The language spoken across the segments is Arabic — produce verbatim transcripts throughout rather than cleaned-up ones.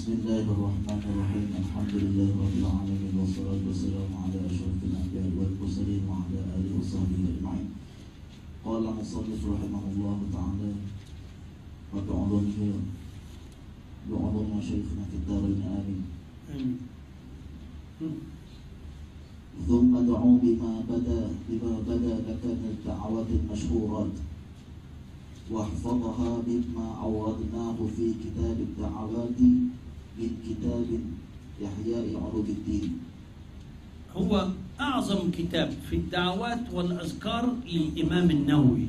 بسم الله الرحمن الرحيم. الحمد لله رب العالمين، والصلاة والسلام على أشرف الأنبياء والمرسلين وعلى آله وصحبه أجمعين. قال المصنف رحمه الله تعالى: وبعظمه بعظم مشايخنا في الدارين آمين. ثم دعوا بما بدا بما بدا لك من الدعوات المشهورات، واحفظها مما عوضناه في كتاب الدعوات من كتاب إحياء علوم الدين. هو أعظم كتاب في الدعوات والأذكار للإمام النووي،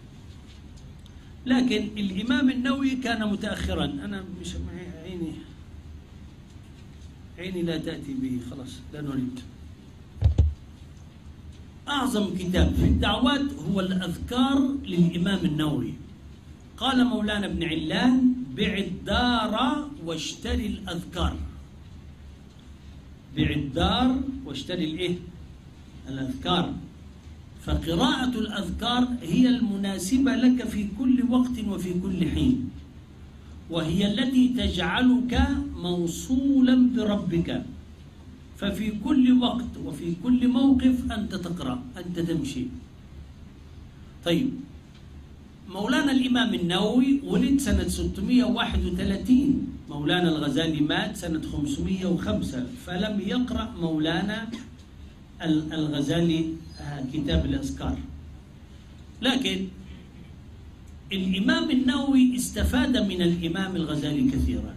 لكن الإمام النووي كان متأخرا. أنا مش عيني عيني لا تأتي به، خلاص لا نريد. أعظم كتاب في الدعوات هو الأذكار للإمام النووي. قال مولانا ابن علان: بع الدار واشتري الأذكار. بع الدار واشتري الإيه؟ الأذكار. فقراءة الأذكار هي المناسبة لك في كل وقت وفي كل حين، وهي التي تجعلك موصولا بربك، ففي كل وقت وفي كل موقف أنت تقرأ، أنت تمشي. طيب، مولانا الإمام النووي ولد سنة ستمائة وواحد وثلاثين، مولانا الغزالي مات سنة خمسمائة وخمسة، فلم يقرأ مولانا الغزالي كتاب الأذكار. لكن الإمام النووي استفاد من الإمام الغزالي كثيرا،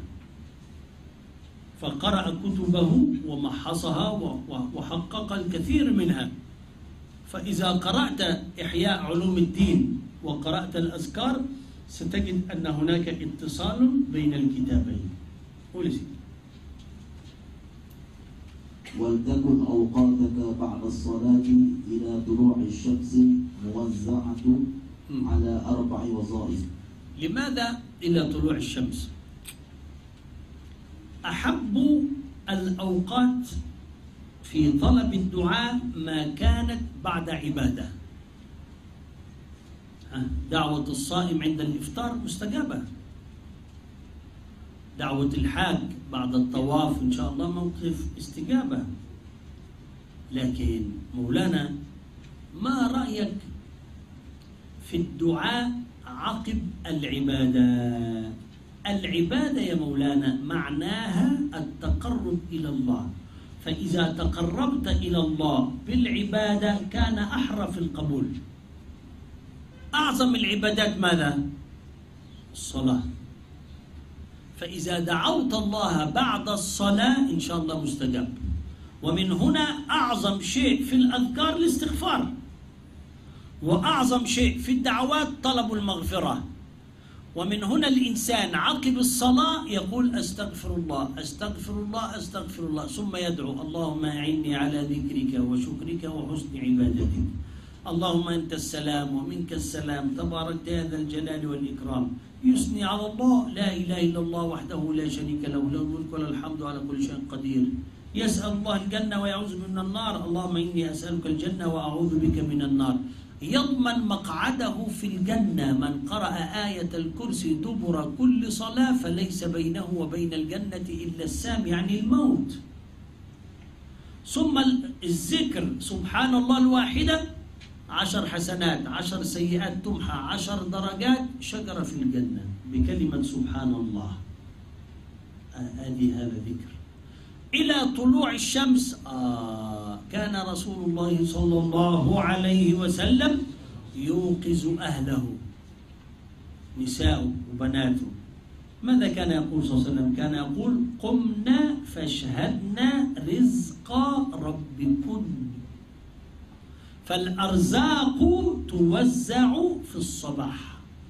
فقرأ كتبه ومحصها وحقق الكثير منها. فإذا قرأت إحياء علوم الدين وقرأت الأذكار ستجد أن هناك اتصال بين الكتابين. قول سيدي. ولتكن أوقاتك بعد الصلاة إلى طلوع الشمس موزعة على أربع وظائف. لماذا إلى طلوع الشمس؟ أحب الأوقات في طلب الدعاء ما كانت بعد عبادة. دعوة الصائم عند الإفطار مستجابة، دعوة الحاج بعد الطواف إن شاء الله موقف استجابة. لكن مولانا، ما رأيك في الدعاء عقب العبادة؟ العبادة يا مولانا معناها التقرب إلى الله، فإذا تقربت إلى الله بالعبادة كان أحرى في القبول. أعظم العبادات ماذا؟ الصلاة. فإذا دعوت الله بعد الصلاة إن شاء الله مستجاب. ومن هنا أعظم شيء في الأذكار الاستغفار، وأعظم شيء في الدعوات طلب المغفرة. ومن هنا الإنسان عقب الصلاة يقول: أستغفر الله أستغفر الله أستغفر الله، ثم يدعو: اللهم أعني على ذكرك وشكرك وحسن عبادتك، اللهم أنت السلام ومنك السلام، تبارك يا ذا الجلال والإكرام. يثني على الله: لا إله إلا الله وحده لا شريك له، له الملك وله الحمد على كل شيء قدير. يسأل الله الجنة ويعوذ من النار: اللهم إني أسألك الجنة وأعوذ بك من النار. يضمن مقعده في الجنة من قرأ آية الكرسي دبر كل صلاة، فليس بينه وبين الجنة إلا السام، يعني الموت. ثم الذكر سبحان الله الواحدة عشر حسنات، عشر سيئات تمحى، عشر درجات، شجرة في الجنة بكلمة سبحان الله. هذه آه هذا ذكر. إلى طلوع الشمس آه كان رسول الله صلى الله عليه وسلم يوقظ أهله، نساءه وبناته. ماذا كان يقول صلى الله عليه وسلم؟ كان يقول: قمنا فاشهدنا رزق ربكن، فالأرزاق توزع في الصباح.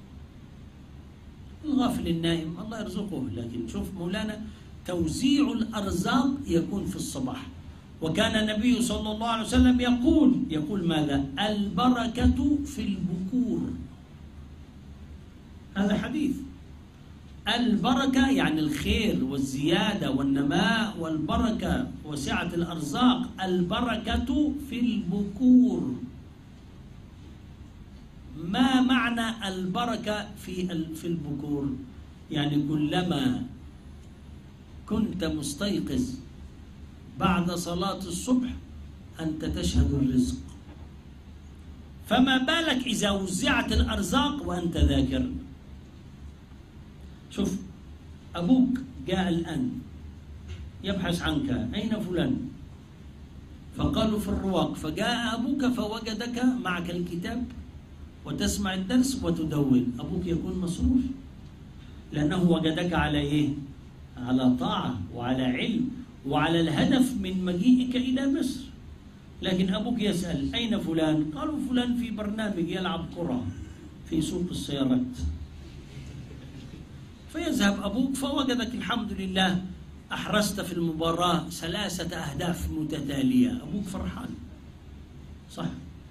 الغافل النائم الله يرزقه، لكن شوف مولانا، توزيع الأرزاق يكون في الصباح. وكان النبي صلى الله عليه وسلم يقول يقول ماذا؟ البركة في البكور. هذا حديث. البركة يعني الخير والزيادة والنماء والبركة وسعة الأرزاق. البركة في البكور. ما معنى البركة في في البكور؟ يعني كلما كنت مستيقظ بعد صلاة الصبح أنت تشهد الرزق، فما بالك إذا وزعت الأرزاق وأنت ذاكر. شوف أبوك جاء الآن يبحث عنك، أين فلان؟ فقالوا في الرواق، فجاء أبوك فوجدك معك الكتاب وتسمع الدرس وتدون، أبوك يكون مسرور لأنه وجدك على إيه؟ على طاعة وعلى علم وعلى الهدف من مجيئك إلى مصر. لكن أبوك يسأل أين فلان؟ قالوا فلان في برنامج يلعب كرة في سوق السيارات. فيذهب أبوك فوجدك الحمد لله أحرزت في المباراة ثلاثة أهداف متتالية، أبوك فرحان صح؟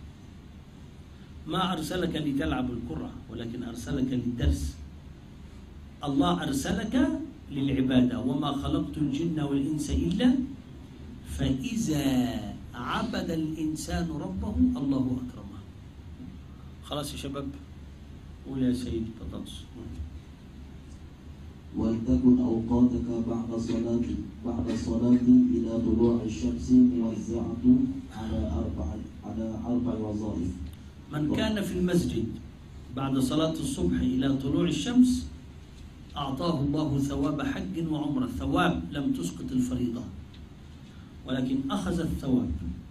ما أرسلك لتلعب الكرة ولكن أرسلك للدرس. الله أرسلك للعبادة، وما خلقت الجن والإنس إلا، فإذا عبد الإنسان ربه الله أكرمه. خلاص يا شباب، قول يا سيد بطاطس. ولتكن أوقاتك بعد صلاة بعد الصلاة إلى طلوع الشمس موزعة على أربع على أربع وظائف. من كان في المسجد بعد صلاة الصبح إلى طلوع الشمس أعطاه الله ثواب حج وعمرة. ثواب لم تسقط الفريضة ولكن أخذ الثواب.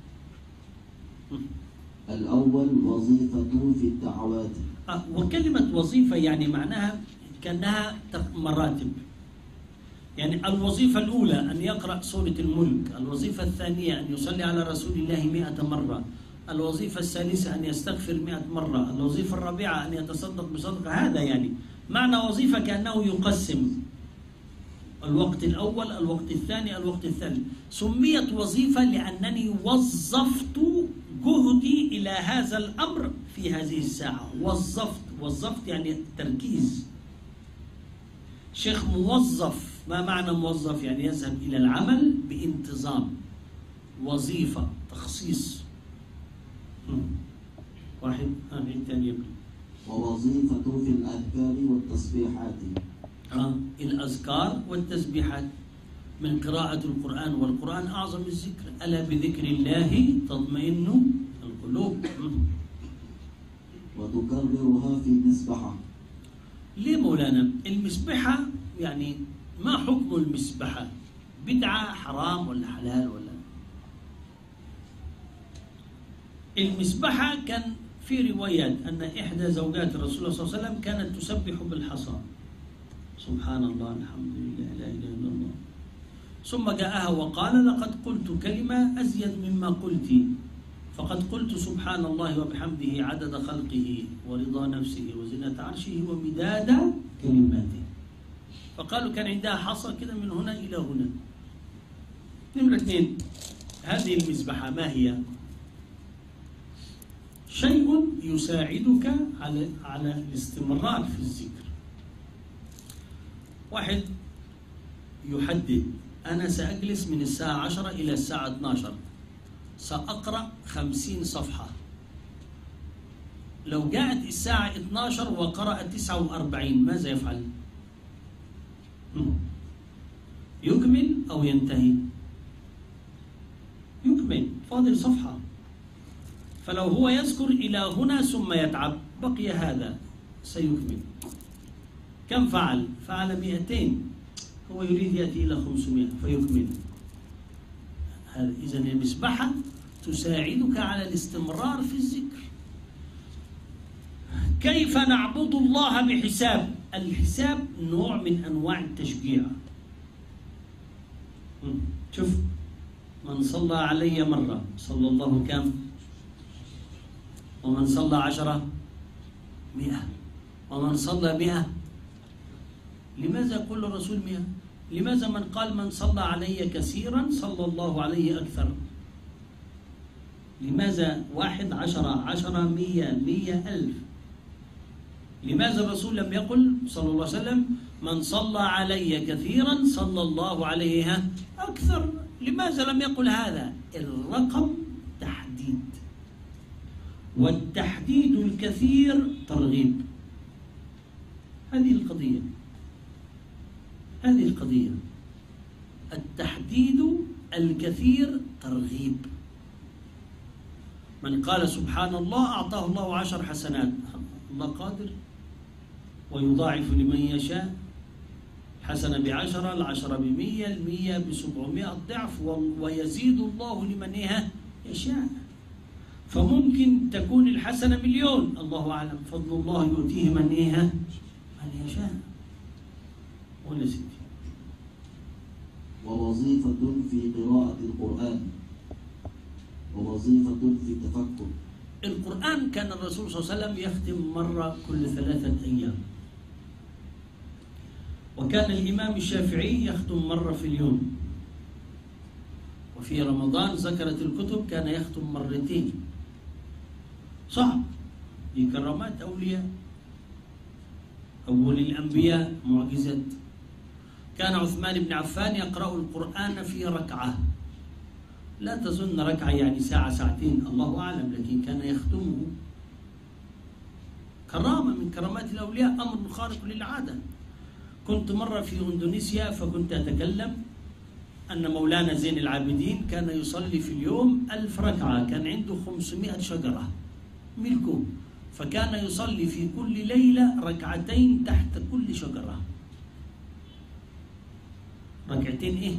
الأول وظيفة في الدعوات. آه وكلمة وظيفة يعني معناها كأنها مراتب. يعني الوظيفة الأولى أن يقرأ سورة الملك، الوظيفة الثانية أن يصلي على رسول الله مئة مرة، الوظيفة الثالثة أن يستغفر مئة مرة، الوظيفة الرابعة أن يتصدق بصدقة. هذا يعني معنى وظيفة، كأنه يقسم الوقت الأول، الوقت الثاني، الوقت الثالث. سميت وظيفة لأنني وظفت جهدي إلى هذا الأمر في هذه الساعة. وظفت وظفت يعني تركيز. شيخ موظف، ما معنى موظف؟ يعني يذهب إلى العمل بانتظام. وظيفة تخصيص. واحد آمين تاني يبني. ووظيفة في الأذكار والتسبيحات. آه. الأذكار والتسبيحات من قراءة القرآن، والقرآن أعظم الذكر. ألا بذكر الله تطمئن القلوب. وتكررها في المسبحة. ليه مولانا؟ المسبحة يعني ما حكم المسبحة؟ بدعة حرام ولا حلال ولا؟ المسبحة كان في روايات أن إحدى زوجات الرسول صلى الله عليه وسلم كانت تسبح بالحصى. سبحان الله، الحمد لله، لا إله إلا الله. ثم جاءها وقال لقد قلت كلمة أزيد مما قلت، فقد قلت سبحان الله وبحمده عدد خلقه ورضا نفسه وزنة عرشه ومداد كلماته. فقالوا كان عندها حصى كده من هنا إلى هنا. نمرة اثنين، هذه المسبحة ما هي؟ شيء يساعدك على على الاستمرار في الذكر. واحد يحدد أنا سأجلس من الساعة عشرة إلى الساعة اثني عشر سأقرأ خمسين صفحة. لو جاءت الساعة اثني عشر وقرأ تسعة وأربعين ماذا يفعل؟ يكمل أو ينتهي؟ يكمل، فاضل صفحة. فلو هو يذكر إلى هنا ثم يتعب بقي هذا سيكمل. كم فعل؟ فعل مئتين، هو يريد يأتي إلى خمسمائة فيكمل. إذن المسبحة تساعدك على الاستمرار في الذكر. كيف نعبد الله بحساب؟ الحساب نوع من أنواع التشجيع. شوف، من صلى علي مرة صلى الله كم؟ ومن صلى عشرة مئة، ومن صلى مئة. لماذا يقول الرسول مئة؟ لماذا من قال من صلى علي كثيرا صلى الله عليه أكثر؟ لماذا واحد عشرة عشرة مية مية ألف؟ لماذا الرسول لم يقل صلى الله عليه وسلم من صلى علي كثيرا صلى الله عليه أكثر؟ لماذا لم يقل هذا؟ الرقم تحديد، والتحديد الكثير ترغيب. هذه القضية، هذه القضية. التحديد الكثير ترغيب. من قال سبحان الله أعطاه الله عشر حسنات، الله قادر ويضاعف لمن يشاء، حسنة بعشرة، العشرة بمية، المية بسبعمائة ضعف، ويزيد الله لمن يشاء. فممكن تكون الحسنة مليون، الله أعلم، فضل الله يؤتيه من إيه من يشاء. ولا سيدي. ووظيفة في قراءة القرآن، ووظيفة في التفكر. القرآن كان الرسول صلى الله عليه وسلم يختم مرة كل ثلاثة أيام، وكان الإمام الشافعي يختم مرة في اليوم، وفي رمضان ذكرت الكتب كان يختم مرتين. صعب، دي كرامات أولياء، أول الأنبياء، معجزات. كان عثمان بن عفان يقرأ القرآن في ركعة، لا تظن ركعة يعني ساعة ساعتين، الله أعلم، لكن كان يختمه. كرامة من كرامات الأولياء، أمر خارق للعادة. كنت مرة في إندونيسيا فكنت أتكلم أن مولانا زين العابدين كان يصلي في اليوم ألف ركعة، كان عنده خمسمائة شجرة ملكه، فكان يصلي في كل ليلة ركعتين تحت كل شجرة. ركعتين إيه؟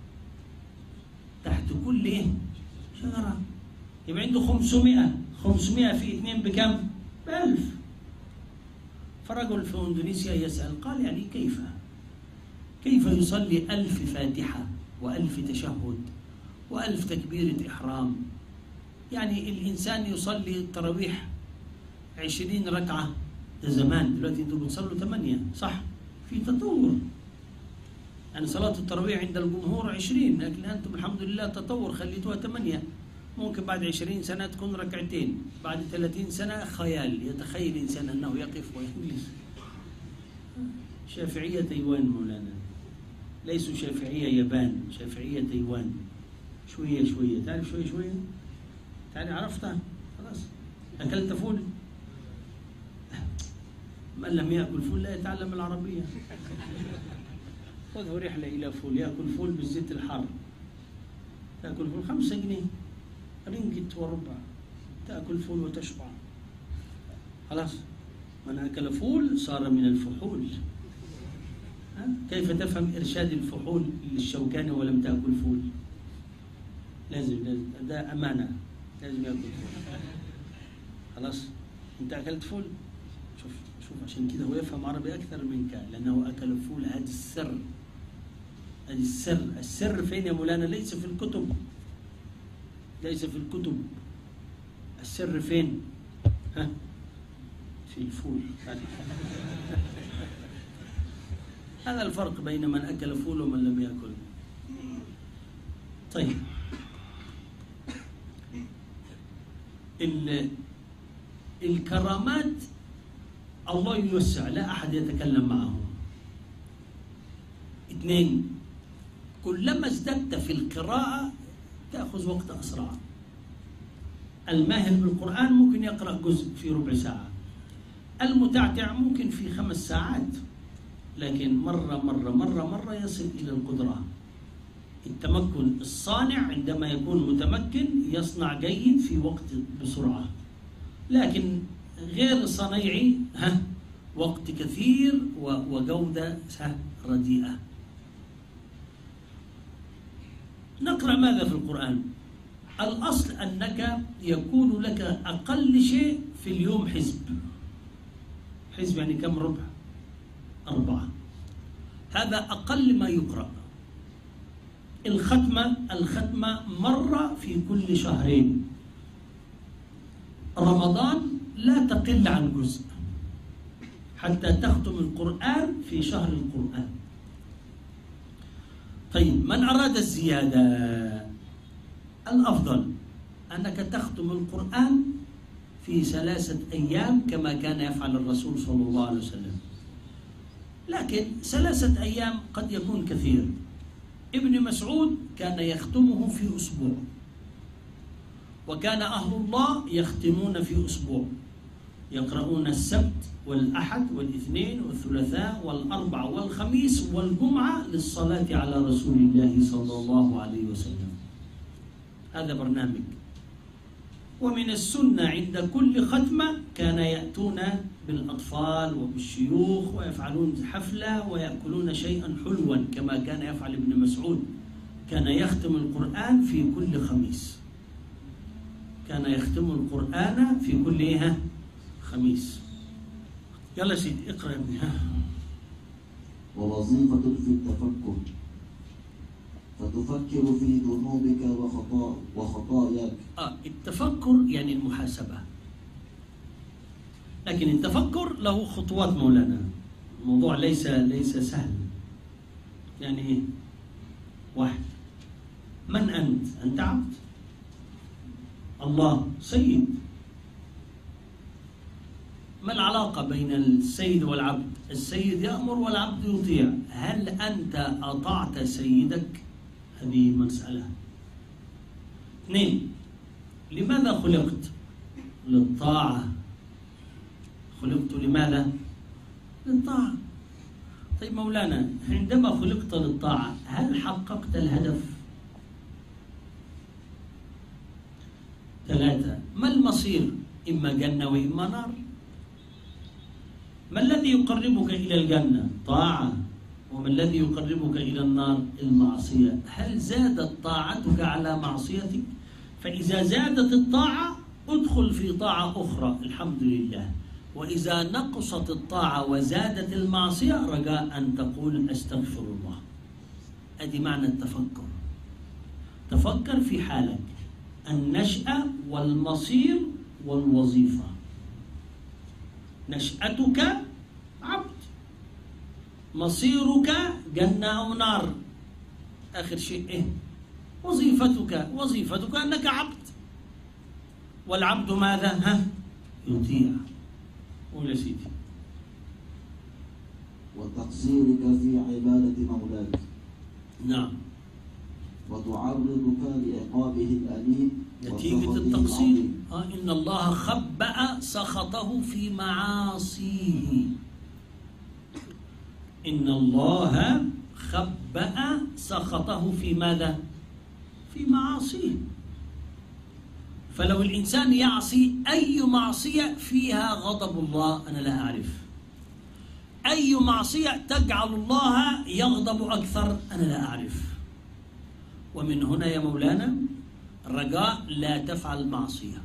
تحت كل إيه؟ شجرة. يبقى عنده خمسمائة، خمسمائة في اثنين بكم؟ بألف. فرجل في إندونيسيا يسأل، قال يعني كيف؟ كيف يصلي ألف فاتحة وألف تشهد وألف تكبيرة إحرام؟ يعني الإنسان يصلي التراويح عشرين ركعة، ده زمان، دلوقتي انتوا بتصلوا ثمانية، صح؟ في تطور. يعني صلاة التراويح عند الجمهور عشرين، لكن أنتم الحمد لله تطور خليتوها ثمانية. ممكن بعد عشرين سنة تكون ركعتين، بعد ثلاثين سنة خيال، يتخيل الإنسان أنه يقف ويجلس. شافعية تايوان مولانا، ليسوا شافعية يابان، شافعية تايوان. شوية شوية، تعرف شوية شوية؟ تعرف عرفتها؟ خلاص. أكلت فول؟ من لم يأكل فول لا يتعلم العربية. خذه رحلة إلى فول، يأكل فول بالزيت الحار، تأكل فول خمسة جنيه، رنجت وربع، تأكل فول وتشبع. خلاص. من أكل فول صار من الفحول. كيف تفهم إرشاد الفحول للشوكاني ولم تأكل فول؟ لازم, لازم ده أمانة، لازم يأكل فول. خلاص. أنت أكلت فول؟ شوف شوف عشان كده هو يفهم عربي أكثر منك، لأنه أكل فول. هذا السر، هذا السر. السر فين يا مولانا؟ ليس في الكتب، ليس في الكتب. السر فين؟ ها؟ في الفول. هذا الفرق بين من أكل فول ومن لم يأكل. طيب، الكرامات الله يوسع، لا أحد يتكلم معه. اثنين، كلما ازددت في القراءة تأخذ وقت أسرع. الماهر بالقرآن ممكن يقرأ جزء في ربع ساعة، المتعتع ممكن في خمس ساعات، لكن مرة مرة مرة مرة يصل إلى القدرة. التمكن، الصانع عندما يكون متمكن يصنع جيد في وقت بسرعة، لكن غير الصنيعي ها وقت كثير وجودة رديئة. نقرأ ماذا في القرآن؟ الأصل أنك يكون لك أقل شيء في اليوم حزب. حزب يعني كم ربع؟ أربعة. هذا أقل ما يقرأ. الختمة الختمة مرة في كل شهرين. رمضان لا تقل عن جزء حتى تختم القرآن في شهر القرآن. طيب، من أراد الزيادة الأفضل أنك تختم القرآن في ثلاثة أيام كما كان يفعل الرسول صلى الله عليه وسلم، لكن ثلاثة أيام قد يكون كثير. ابن مسعود كان يختمه في أسبوع، وكان أهل الله يختمون في أسبوع، يقرؤون السبت والأحد والاثنين والثلاثاء والأربع والخميس والجمعة للصلاة على رسول الله صلى الله عليه وسلم. هذا برنامج. ومن السنة عند كل ختمة كان يأتون بالأطفال وبالشيوخ ويفعلون حفلة ويأكلون شيئا حلوا كما كان يفعل ابن مسعود. كان يختم القرآن في كل خميس. كان يختم القرآن في كل إيه؟ خميس. يلا سيدي اقرأ يا ابني. ووظيفة في التفكر فتفكر في ذنوبك وخطا وخطاياك. آه التفكر يعني المحاسبة، لكن التفكر له خطوات مولانا. الموضوع ليس ليس سهل. يعني إيه؟ واحد، من أنت؟ أنت عبد، الله سيد. ما العلاقة بين السيد والعبد؟ السيد يأمر والعبد يطيع. هل أنت أطعت سيدك؟ هذه مسألة. اثنين، لماذا خلقت؟ للطاعة. خلقت لماذا؟ للطاعة. طيب مولانا، عندما خلقت للطاعة هل حققت الهدف؟ ثلاثة، ما المصير؟ إما جنة وإما نار. ما الذي يقربك إلى الجنة؟ طاعة. وما الذي يقربك إلى النار؟ المعصية. هل زادت طاعتك على معصيتك؟ فإذا زادت الطاعة ادخل في طاعة أخرى، الحمد لله. وإذا نقصت الطاعة وزادت المعصية رجاء أن تقول أستغفر الله. أدي معنى التفكر. تفكر في حالك، النشأة والمصير والوظيفة. نشأتك عبد، مصيرك جنة أو نار. آخر شيء إيه؟ وظيفتك. وظيفتك أنك عبد، والعبد ماذا؟ ها؟ يطيع. قول يا سيدي. وتقصيرك في عبادة مولاك. نعم. وتعرضك لعقابه الأليم نتيجة التقصير. آه إن الله خبأ سخطه في معاصيه. إن الله خبأ سخطه في ماذا؟ في معاصيه. فلو الإنسان يعصي أي معصية فيها غضب الله أنا لا أعرف. أي معصية تجعل الله يغضب أكثر أنا لا أعرف. ومن هنا يا مولانا رجاء لا تفعل معصية.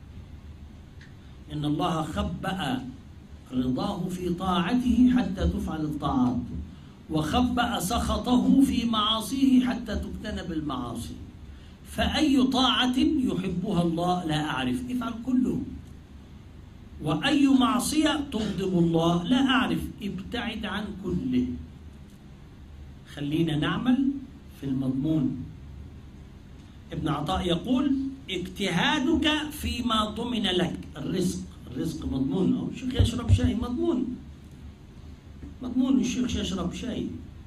إن الله خبأ رضاه في طاعته حتى تفعل الطاعات، وخبأ سخطه في معاصيه حتى تجتنب المعاصي. فأي طاعة يحبها الله لا أعرف، افعل كله. وأي معصية تغضب الله لا أعرف، ابتعد عن كله. خلينا نعمل في المضمون. ابن عطاء يقول اجتهادك فيما ضمن لك. الرزق، الرزق مضمون. أو الشيخ يشرب شاي مضمون، مضمون الشيخ يشرب شاي.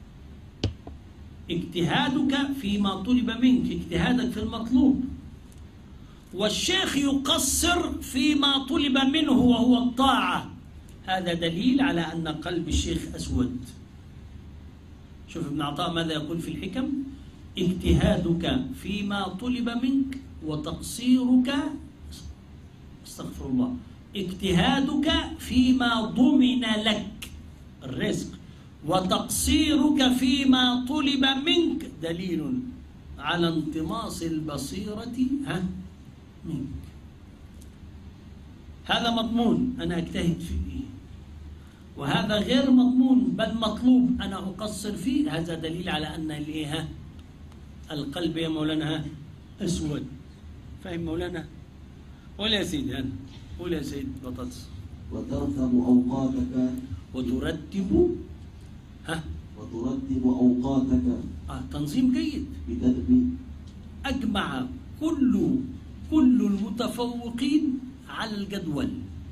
اجتهادك فيما طلب منك، اجتهادك في المطلوب. والشيخ يقصر فيما طلب منه وهو الطاعة. هذا دليل على أن قلب الشيخ أسود. شوف ابن عطاء ماذا يقول في الحكم: اجتهادك فيما طلب منك وتقصيرك، استغفر الله، اجتهادك فيما ضمن لك الرزق وتقصيرك فيما طلب منك دليل على انطماس البصيرة ها منك. هذا مضمون أنا أجتهد فيه، وهذا غير مضمون بل مطلوب أنا أقصر فيه. هذا دليل على أن الإيه القلب يا مولانا أسود. فهم مولانا؟ قول يا سيدي أنا قول يا سيد بطاطس. وترتب أوقاتك وترتب ها وترتب أوقاتك آه تنظيم جيد بتدبير. أجمع كل كل المتفوقين على الجدول.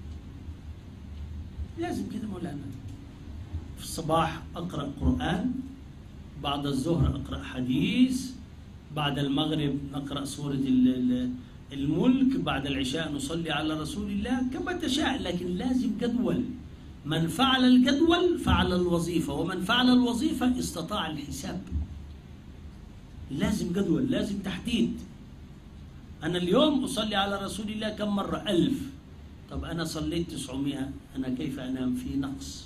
لازم كده مولانا. في الصباح أقرأ قرآن، بعد الظهر أقرأ حديث، بعد المغرب نقرأ سورة الملك بعد العشاء نصلي على رسول الله كما تشاء، لكن لازم جدول. من فعل الجدول فعل الوظيفة، ومن فعل الوظيفة استطاع الحساب. لازم جدول، لازم تحديد. أنا اليوم أصلي على رسول الله كم مرة؟ ألف. طب أنا صليت تسعمائة، أنا كيف أنام؟ في نقص.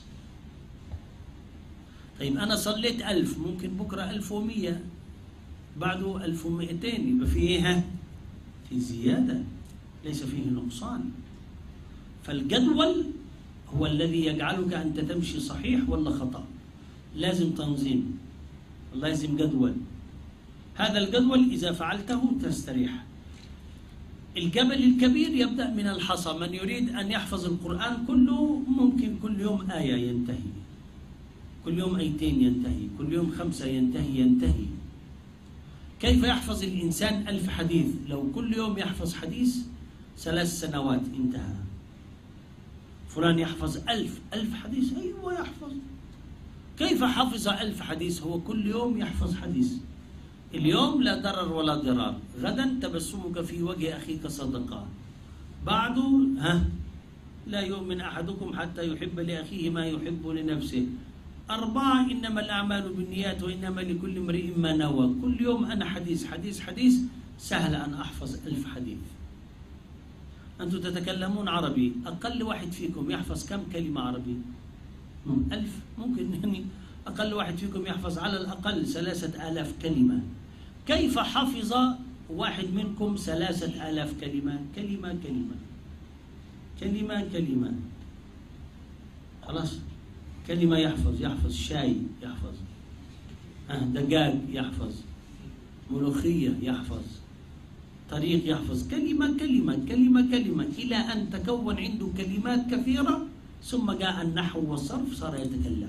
طيب أنا صليت ألف، ممكن بكرة ألف ومية، بعده ألف ومئتين، يبقى في إيه؟ في زيادة، ليس فيه نقصان. فالجدول هو الذي يجعلك أنت تمشي صحيح ولا خطأ. لازم تنظيم، لازم جدول. هذا الجدول إذا فعلته تستريح. الجبل الكبير يبدأ من الحصى. من يريد أن يحفظ القرآن كله ممكن كل يوم آية ينتهي، كل يوم آيتين ينتهي، كل يوم خمسة ينتهي ينتهي. كيف يحفظ الإنسان ألف حديث؟ لو كل يوم يحفظ حديث ثلاث سنوات انتهى. فلان يحفظ ألف ألف حديث، أيوة يحفظ. كيف حفظ ألف حديث؟ هو كل يوم يحفظ حديث. اليوم لا ضرر ولا ضرار، غدا تبسمك في وجه أخيك صدقة، بعده ها لا يؤمن أحدكم حتى يحب لأخيه ما يحب لنفسه. أربعة، إنما الأعمال بالنيات وإنما لكل امرئ ما نوى. كل يوم أنا حديث حديث حديث. سهل أن أحفظ ألف حديث. أنتم تتكلمون عربي، أقل واحد فيكم يحفظ كم كلمة عربي؟ ألف. ممكن يعني أقل واحد فيكم يحفظ على الأقل ثلاثة آلاف كلمة. كيف حفظ واحد منكم ثلاثة آلاف كلمة؟ كلمة كلمة كلمة كلمة خلاص. كلمة يحفظ، يحفظ شاي يحفظ، أه دجاج يحفظ، ملوخية يحفظ، طريق يحفظ. كلمة كلمة كلمة كلمة إلى أن تكون عنده كلمات كثيرة، ثم جاء النحو والصرف صار يتكلم.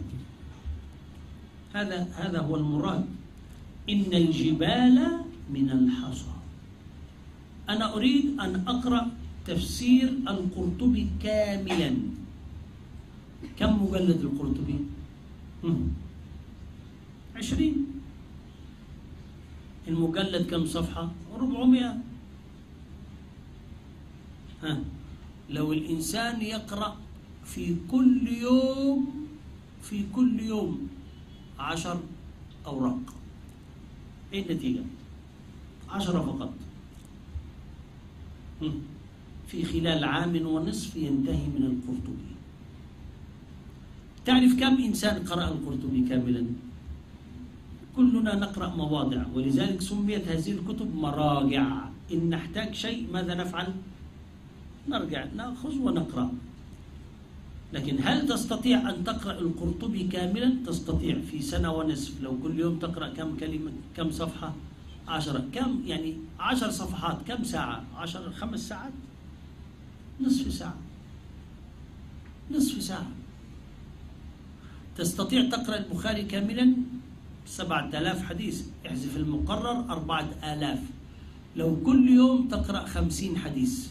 هذا هذا هو المراد. إن الجبال من الحصى. أنا أريد أن أقرأ تفسير القرطبي كاملا. كم مجلد القرطبي؟ عشرين. المجلد كم صفحة؟ ربعمائة. ها، لو الإنسان يقرأ في كل يوم في كل يوم عشر أوراق، إيه النتيجة؟ عشرة فقط. في خلال عام ونصف ينتهي من القرطبي. تعرف كم إنسان قرأ القرطبي كاملا؟ كلنا نقرأ مواضع، ولذلك سميت هذه الكتب مراجع. إن نحتاج شيء ماذا نفعل؟ نرجع نأخذ ونقرأ. لكن هل تستطيع أن تقرأ القرطبي كاملا؟ تستطيع في سنة ونصف. لو كل يوم تقرأ كم كلمة، كم صفحة؟ عشرة. كم يعني عشر صفحات كم ساعة؟ عشر خمس ساعات، نصف ساعة نصف ساعة. تستطيع تقرأ البخاري كاملا سبعة آلاف حديث، احذف المقرر أربعة آلاف. لو كل يوم تقرأ خمسين حديث،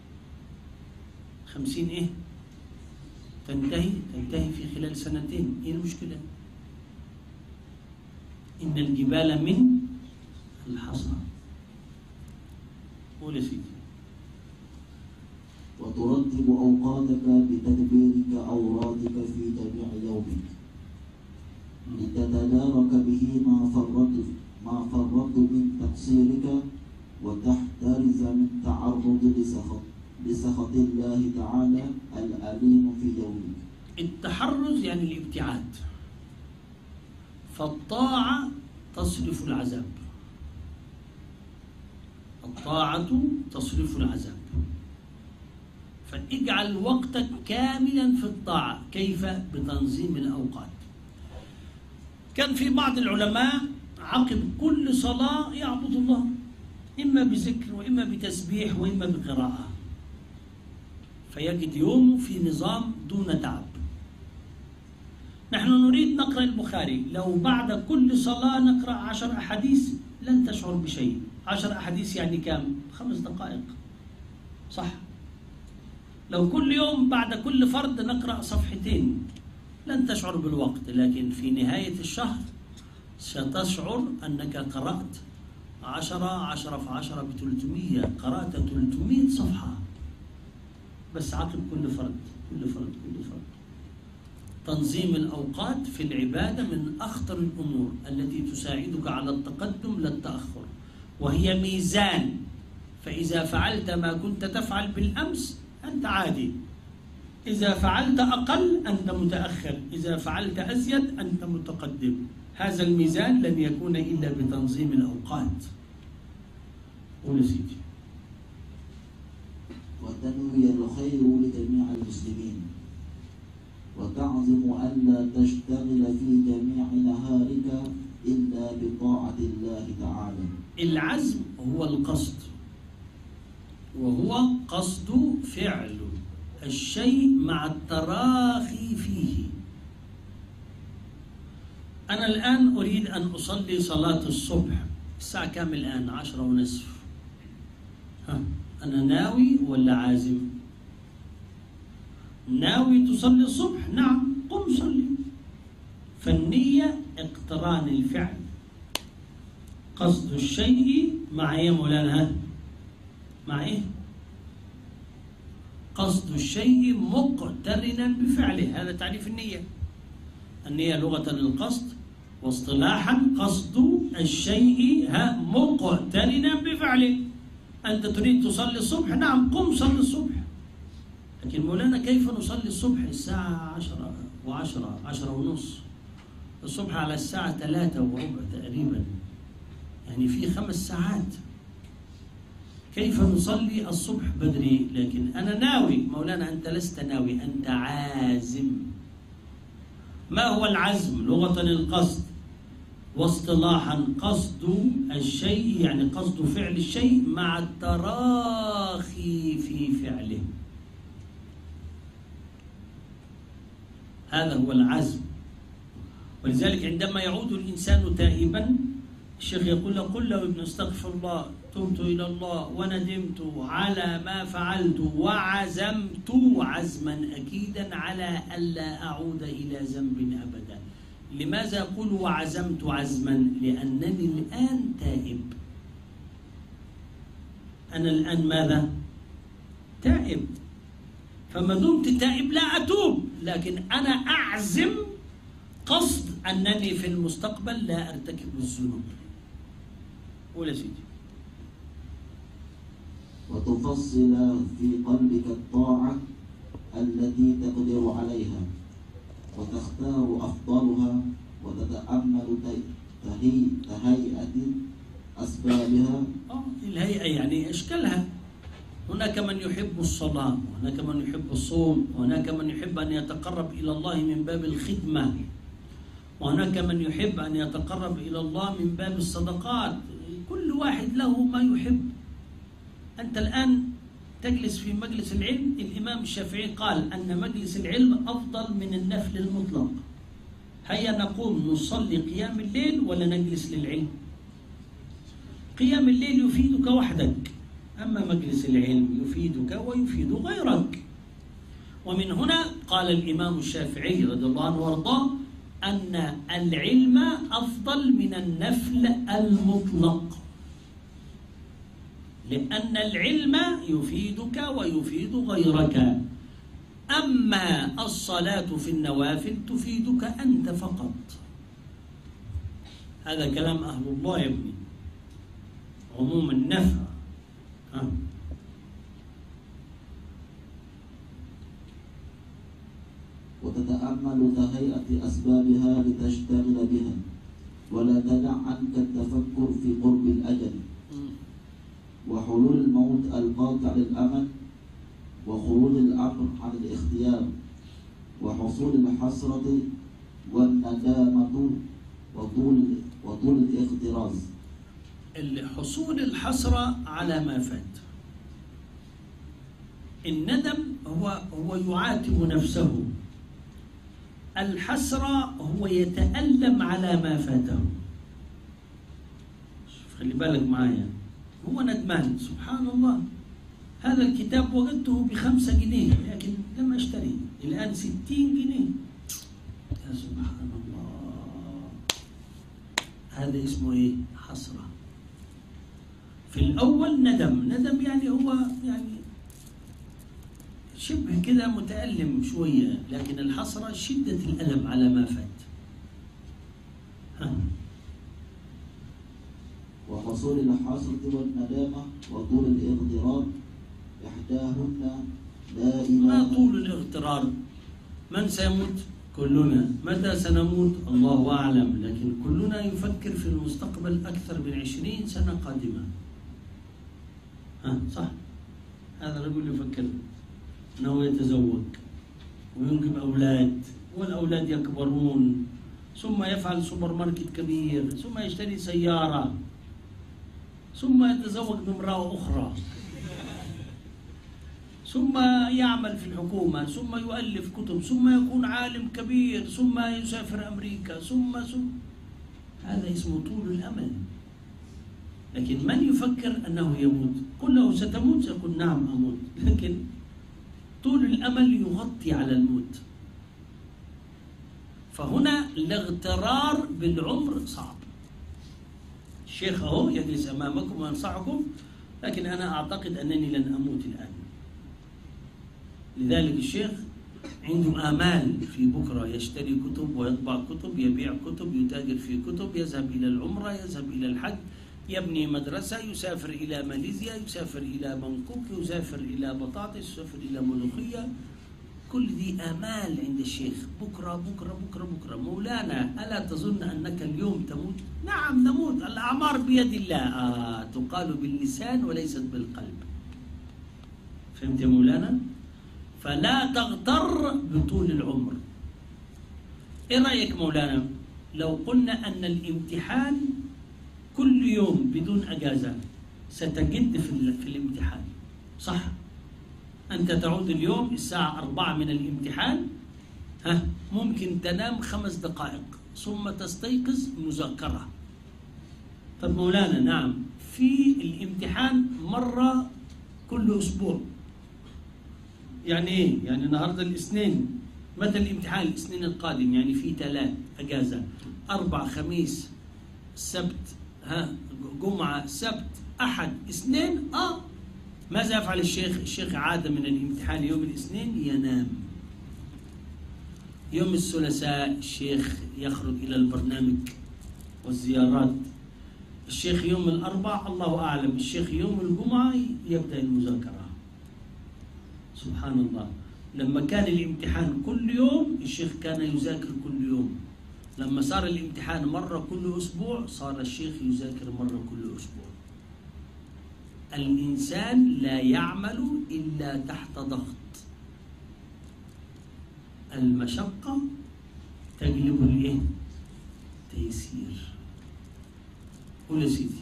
خمسين إيه؟ تنتهي تنتهي في خلال سنتين. إيه المشكلة؟ إن الجبال من الحصى. قول يا سيدي. وترتب أوقاتك بتدبيرك أورادك في جميع يومك لتتدارك به ما فرط ما فرط من تقصيرك وتحترز من تعرض لسخط لسخط الله تعالى الأليم في يومك. التحرز يعني الابتعاد، فالطاعة تصرف العذاب. الطاعة تصرف العذاب. فاجعل وقتك كاملا في الطاعة. كيف؟ بتنظيم الأوقات. كان في بعض العلماء عقب كل صلاة يعبد الله، إما بذكر وإما بتسبيح وإما بقراءة، فيجد يومه في نظام دون تعب. نحن نريد نقرأ البخاري، لو بعد كل صلاة نقرأ عشر أحاديث لن تشعر بشيء. عشر أحاديث يعني كم؟ خمس دقائق، صح؟ لو كل يوم بعد كل فرد نقرأ صفحتين لن تشعر بالوقت، لكن في نهاية الشهر ستشعر أنك قرأت عشرة عشرة في عشرة بثلاثمية، قرأت ثلاثمية صفحة بس عقب كل فرد كل فرد كل فرد. تنظيم الأوقات في العبادة من أخطر الأمور التي تساعدك على التقدم لا التأخر، وهي ميزان. فإذا فعلت ما كنت تفعل بالأمس أنت عادي، إذا فعلت أقل أنت متأخر، إذا فعلت أزيد أنت متقدم. هذا الميزان لن يكون إلا بتنظيم الأوقات. قول سيدي. وتنوي الخير لجميع المسلمين، وتعزم ألا تشتغل في جميع نهارك إلا بطاعة الله تعالى. العزم هو القصد، وهو قصد فعل الشيء مع التراخي فيه. أنا الآن أريد أن أصلي صلاة الصبح، الساعة كام الآن؟ عشرة ونصف. ها، أنا ناوي ولا عازم؟ ناوي تصلي الصبح؟ نعم، قم صلي. فالنية اقتران الفعل، قصد الشيء مع ايه مولانا؟ مع ايه؟ قصد الشيء مقترنا بفعله، هذا تعريف النية. النية لغة القصد، واصطلاحا قصد الشيء ها مقترنا بفعله. أنت تريد تصلي الصبح؟ نعم، قم صلي الصبح. لكن مولانا كيف نصلي الصبح الساعة عشرة وعشرة عشرة ونص؟ الصبح على الساعة ثلاثة وربع تقريبا، يعني في خمس ساعات. كيف نصلي الصبح بدري؟ لكن أنا ناوي. مولانا أنت لست ناوي، أنت عازم. ما هو العزم؟ لغة القصد، واصطلاحا قصد الشيء يعني قصد فعل الشيء مع التراخي في فعله. هذا هو العزم. ولذلك عندما يعود الإنسان تائبا الشيخ يقول له: قل له ابن استغفر الله، تبت إلى الله وندمت على ما فعلت وعزمت عزما أكيدا على ألا أعود إلى ذنب أبدا. لماذا أقول وعزمت عزما؟ لأنني الآن تائب. أنا الآن ماذا؟ تائب. فما دمت تائب لا أتوب، لكن أنا أعزم قصد أنني في المستقبل لا أرتكب الذنوب. قول يا سيدي. وتفصل في قلبك الطاعة التي تقدر عليها، وتختار أفضلها، وتتأمل تهيئة أسبابها. آه الهيئة يعني أشكالها. هناك من يحب الصلاة، وهناك من يحب الصوم، وهناك من يحب أن يتقرب إلى الله من باب الخدمة، وهناك من يحب أن يتقرب إلى الله من باب الصدقات. كل واحد له ما يحب. أنت الآن تجلس في مجلس العلم، الإمام الشافعي قال أن مجلس العلم أفضل من النفل المطلق. هيا نقوم نصلي قيام الليل ولا نجلس للعلم؟ قيام الليل يفيدك وحدك، أما مجلس العلم يفيدك ويفيد غيرك. ومن هنا قال الإمام الشافعي رضي الله عنه وارضاه أن العلم أفضل من النفل المطلق، لأن العلم يفيدك ويفيد غيرك، أما الصلاة في النوافل تفيدك أنت فقط. هذا كلام أهل الله يا ابني، عموم النفع. ها. وتتأمل تهيئة أسبابها لتشتغل بها، ولا تدع عنك التفكر في قرب الأجل وحلول الموت القاطع للأمل، وخروج الأمر عن الاختيار، وحصول الحسرة والندامة وطول وطول الاغتراز. حصول الحسرة على ما فات. الندم هو هو يعاتب نفسه، الحسرة هو يتألم على ما فاته. خلي بالك معايا، هو ندمان. سبحان الله، هذا الكتاب وجدته بخمسة جنيه لكن لم أشتري، الآن ستين جنيه. يا سبحان الله، هذا اسمه إيه؟ حسرة. في الأول ندم، ندم يعني هو يعني شبه كده متألم شوية، لكن الحسرة شدة الألم على ما فات. ها. وحصول الحسرة والندامة وطول الاغترار إحداهن لا إله. ما طول الاغترار؟ من سيموت؟ كلنا. متى سنموت؟ الله أعلم، لكن كلنا يفكر في المستقبل أكثر من عشرين سنة قادمة. ها صح؟ هذا الرجل يفكر أنه يتزوج وينجب أولاد، والأولاد يكبرون، ثم يفعل سوبر ماركت كبير، ثم يشتري سيارة، ثم يتزوج بامرأة أخرى، ثم يعمل في الحكومة، ثم يؤلف كتب، ثم يكون عالم كبير، ثم يسافر أمريكا، ثم ثم هذا اسمه طول الأمل. لكن من يفكر أنه يموت؟ قل له ستموت يقول نعم أموت، لكن طول الأمل يغطي على الموت. فهنا الاغترار بالعمر صعب. الشيخ أهو يجلس أمامكم وينصحكم، لكن أنا أعتقد أنني لن أموت الآن. لذلك الشيخ عنده آمال في بكرة، يشتري كتب ويطبع كتب، يبيع كتب، يتاجر في كتب، يذهب إلى العمرة، يذهب إلى الحج، يبني مدرسة، يسافر إلى ماليزيا، يسافر إلى بانكوك، يسافر إلى بطاطس، يسافر إلى ملوخية. كل دي آمال عند الشيخ. بكرة بكرة بكرة بكرة. مولانا ألا تظن أنك اليوم تموت؟ نعم نموت، الأعمار بيد الله. آه تقال باللسان وليست بالقلب. فهمت يا مولانا؟ فلا تغتر بطول العمر. إيه رأيك مولانا لو قلنا أن الامتحان كل يوم بدون أجازة ستجد في, في الامتحان؟ صح؟ أنت تعود اليوم الساعة أربعة من الامتحان، ها ممكن تنام خمس دقائق ثم تستيقظ مذاكرة. طب مولانا نعم، في الامتحان مرة كل أسبوع. يعني إيه؟ يعني النهاردة الاثنين، متى الامتحان؟ الاثنين القادم، يعني في ثلاث أجازة، أربع خميس سبت، ها جمعة سبت أحد اثنين. آه ماذا يفعل الشيخ؟ الشيخ عاد من الامتحان يوم الاثنين ينام. يوم الثلاثاء الشيخ يخرج إلى البرنامج والزيارات. الشيخ يوم الأربع الله أعلم. الشيخ يوم الجمعة يبدأ المذاكرة. سبحان الله. لما كان الامتحان كل يوم الشيخ كان يذاكر كل يوم. لما صار الامتحان مرة كل أسبوع صار الشيخ يذاكر مرة كل أسبوع. الإنسان لا يعمل إلا تحت ضغط. المشقة تجلب الإيه؟ تيسير. قول يا سيدي.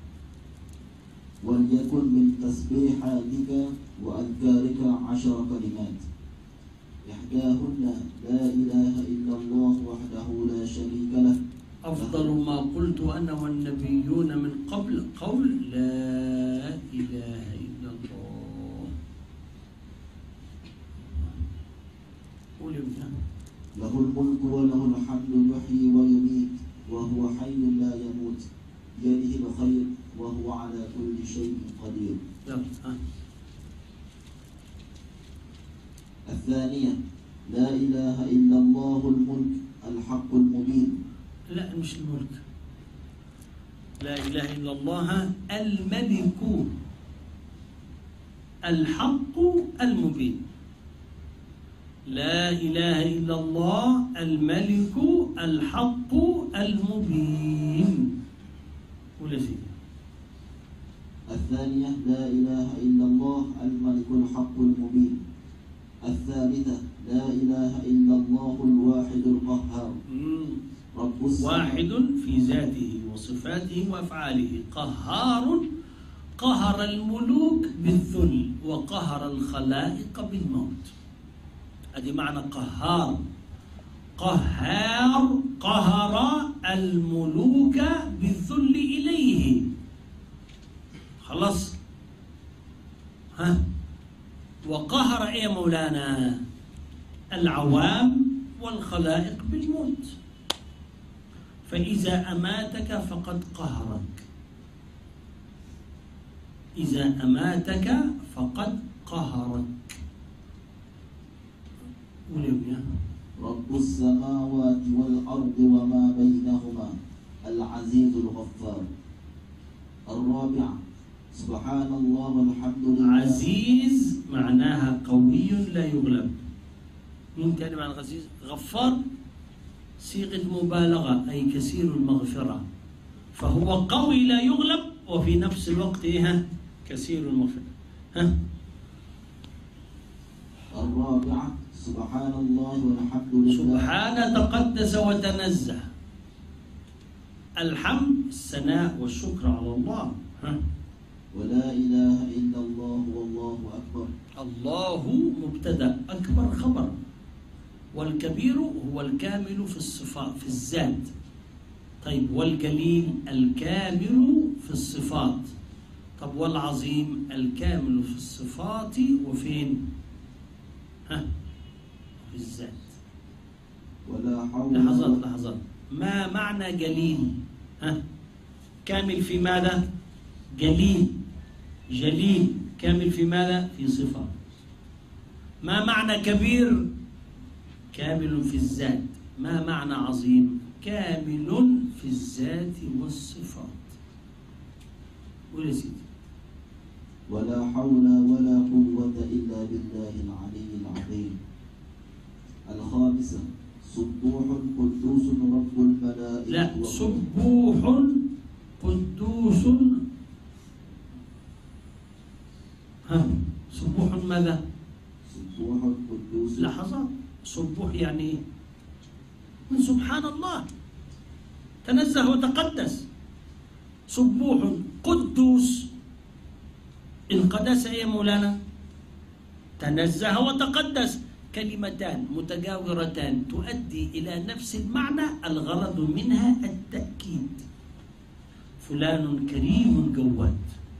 وليكن من تسبيحاتك وأذكارك عشر كلمات إحداهن لا إله إلا الله وحده لا شريك له أفضل ما قلت أنا والنبيون من قبل قول لا إله إلا الله. قول يا ابن. له الملك وله الحمد يحيي ويميت وهو حي لا يموت بيده الخير وهو على كل شيء قدير. الثانية لا إله إلا الله الملك الحق المبين. لا مش الملك، لا إله إلا الله الملك الحق المبين. لا إله إلا الله الملك الحق المبين. ولا شيء. الثانية لا إله إلا الله الملك الحق المبين. الثالثة لا إله إلا الله الواحد القهار. رب واحد في ذاته وصفاته وأفعاله، قهار قهر الملوك بالذل وقهر الخلائق بالموت. هذه معنى قهار. قهار قهر الملوك بالذل إليه. خلاص. ها وقهر ايه مولانا؟ العوام والخلائق بالموت. فإذا أماتك فقد قهرك. إذا أماتك فقد قهرك. رب السماوات والأرض وما بينهما العزيز الغفار. الرابع سبحان الله والحمد لله. عزيز معناها قوي لا يغلب. مين تاني معنى عزيز؟ غفار صيغة مبالغة أي كثير المغفرة، فهو قوي لا يغلب وفي نفس الوقت إيه؟ كثير المغفرة. ها؟ الرابعة سبحان الله والحمد لله. سبحان تقدس وتنزه. الحمد الثناء والشكر على الله. ها؟ ولا إله إلا الله والله أكبر. الله مبتدأ، أكبر خبر، والكبير هو الكامل في الصفات في الذات. طيب والجليل الكامل في الصفات. طب والعظيم الكامل في الصفات وفين؟ ها؟ في الذات. ولا حول. لحظات لحظات. ما معنى جليل؟ ها؟ كامل في ماذا؟ جليل جليل كامل في ماذا؟ في صفة. ما معنى كبير؟ كامل في الذات. ما معنى عظيم؟ كامل في الذات والصفات. قول يا سيدي. ولا حول ولا قوة إلا بالله العلي العظيم. الخامسة سبوح قدوس رب الملائكة. لا، سبوح قدوس. ها، سبوح ماذا؟ سبوح قدوس. لحظة، سبوح يعني ايه؟ من سبحان الله، تنزه وتقدس. سبوح قدوس، انقدس يا مولانا، تنزه وتقدس، كلمتان متجاورتان تؤدي إلى نفس المعنى، الغرض منها التأكيد. فلان كريم جواد.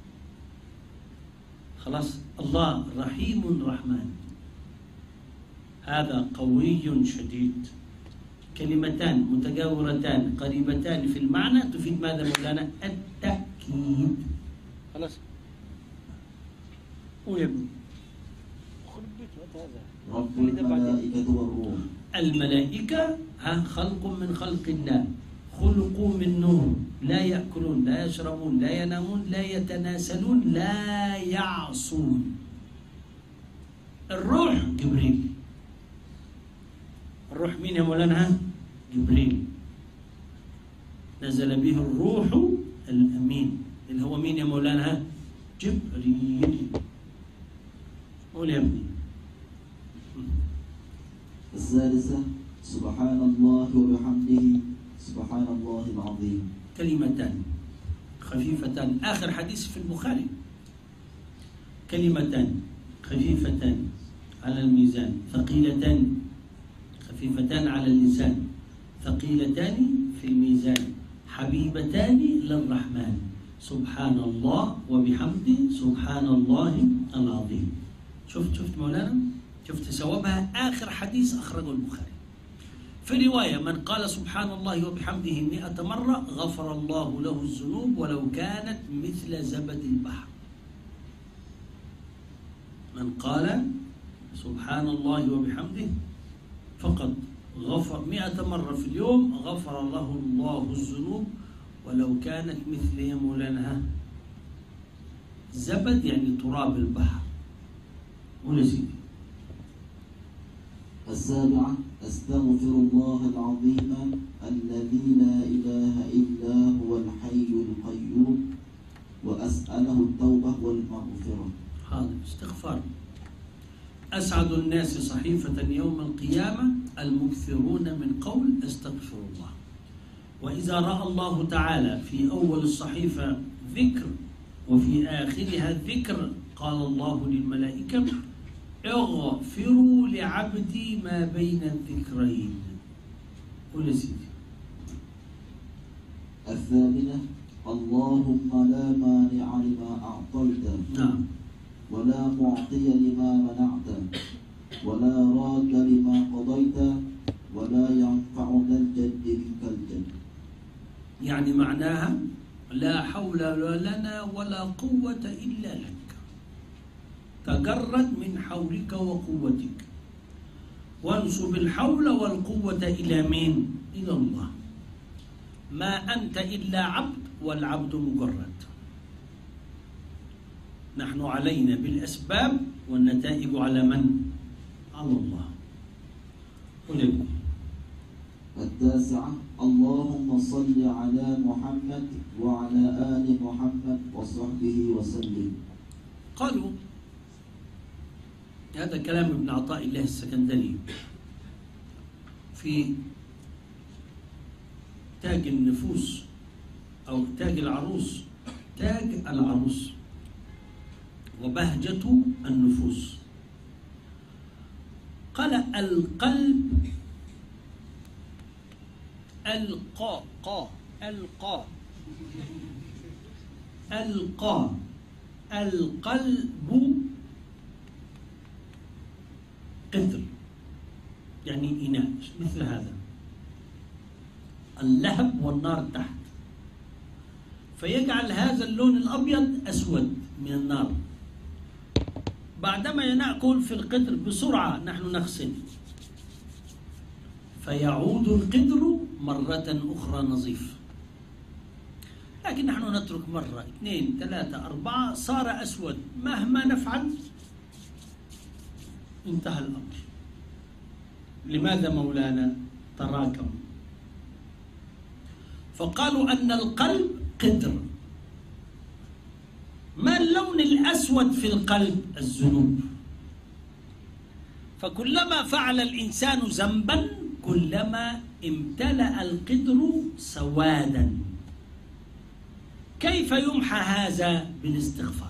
خلاص، الله رحيم رحمن، هذا قوي شديد. كلمتان متجاورتان قريبتان في المعنى تفيد ماذا مولانا؟ التأكيد. خلاص. ويبني رب الملائكة والروح. الملائكة ها خلق من خلق الله، خلقوا من نور، لا يأكلون لا يشربون لا ينامون لا يتناسلون لا يعصون. الروح جبريل. الروح مين يا مولانا؟ جبريل. نزل به الروح الأمين اللي هو مين يا مولانا؟ جبريل. قول يا ابني. الثالثة سبحان الله وبحمده سبحان الله العظيم. كلمتان خفيفتان، آخر حديث في البخاري. كلمتان خفيفتان على الميزان، ثقيلتان خفيفتان على اللسان، ثقيلتان في الميزان، حبيبتان للرحمن. سبحان الله وبحمده سبحان الله العظيم. شفت شفت مولانا؟ شفت ثوابها؟ آخر حديث أخرجه البخاري. في رواية من قال سبحان الله وبحمده مئة مرة غفر الله له الذنوب ولو كانت مثل زبد البحر. من قال سبحان الله وبحمده فقط غفر مئة مرة في اليوم غفر له الله الذنوب ولو كانت مثل يا مولانا زبد يعني تراب البحر. قول يا سيدي. السابعة أستغفر الله العظيم الذي لا إله إلا هو الحي القيوم وأسأله التوبة والمغفرة. هذا استغفار. أسعد الناس صحيفة يوم القيامة المكثرون من قول أستغفر الله. وإذا رأى الله تعالى في أول الصحيفة ذكر وفي آخرها ذكر قال الله للملائكة اغفروا لعبدي ما بين الذكرين. قل يا سيدي. الثامنة اللهم لا مانع لما أعطيت. نعم. ولا معطي لما منعت ولا راد لما قضيت ولا ينفع ذا الجد منك الجد. يعني معناها لا حول لنا ولا قوة إلا لك. تجرد من حولك وقوتك، وانسب الحول والقوة إلى مين؟ إلى الله. ما أنت إلا عبد، والعبد مجرد. نحن علينا بالأسباب، والنتائج على من؟ على الله. ولكم التاسعة: اللهم صل على محمد وعلى آل محمد وصحبه وسلم. قالوا هذا كلام ابن عطاء الله السكندري في تاج النفوس أو تاج العروس، تاج العروس وبهجة النفوس. قال: القلب القى قا القى القى القلب قدر، يعني إناء مثل هذا، اللهب والنار تحت، فيجعل هذا اللون الأبيض أسود من النار. بعدما نأكل في القدر بسرعة نحن نغسل، فيعود القدر مرة أخرى نظيف. لكن نحن نترك مرة اثنين ثلاثة أربعة صار أسود، مهما نفعل انتهى الأمر. لماذا مولانا؟ تراكم. فقالوا أن القلب قدر. ما اللون الأسود في القلب؟ الذنوب. فكلما فعل الإنسان ذنبا كلما امتلأ القدر سوادا. كيف يمحى هذا؟ بالاستغفار.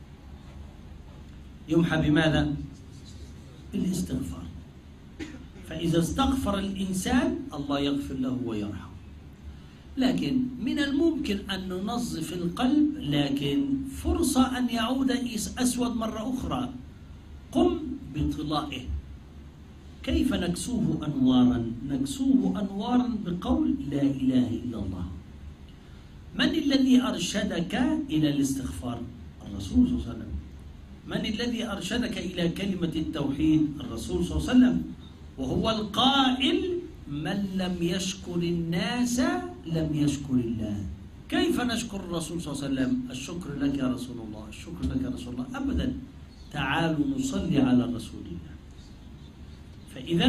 يمحى بماذا؟ بالاستغفار. فإذا استغفر الإنسان الله يغفر له ويرحمه. لكن من الممكن أن ننظف القلب، لكن فرصة أن يعود أسود مرة أخرى. قم بطلائه. كيف نكسوه أنوارا؟ نكسوه أنوارا بقول لا إله إلا الله. من الذي أرشدك إلى الاستغفار؟ الرسول صلى الله عليه وسلم. من الذي أرشدك إلى كلمة التوحيد؟ الرسول صلى الله عليه وسلم. وهو القائل: من لم يشكر الناس لم يشكر الله. كيف نشكر الرسول صلى الله عليه وسلم؟ الشكر لك يا رسول الله، الشكر لك يا رسول الله. أبدا، تعالوا نصلي على رسول الله. فإذا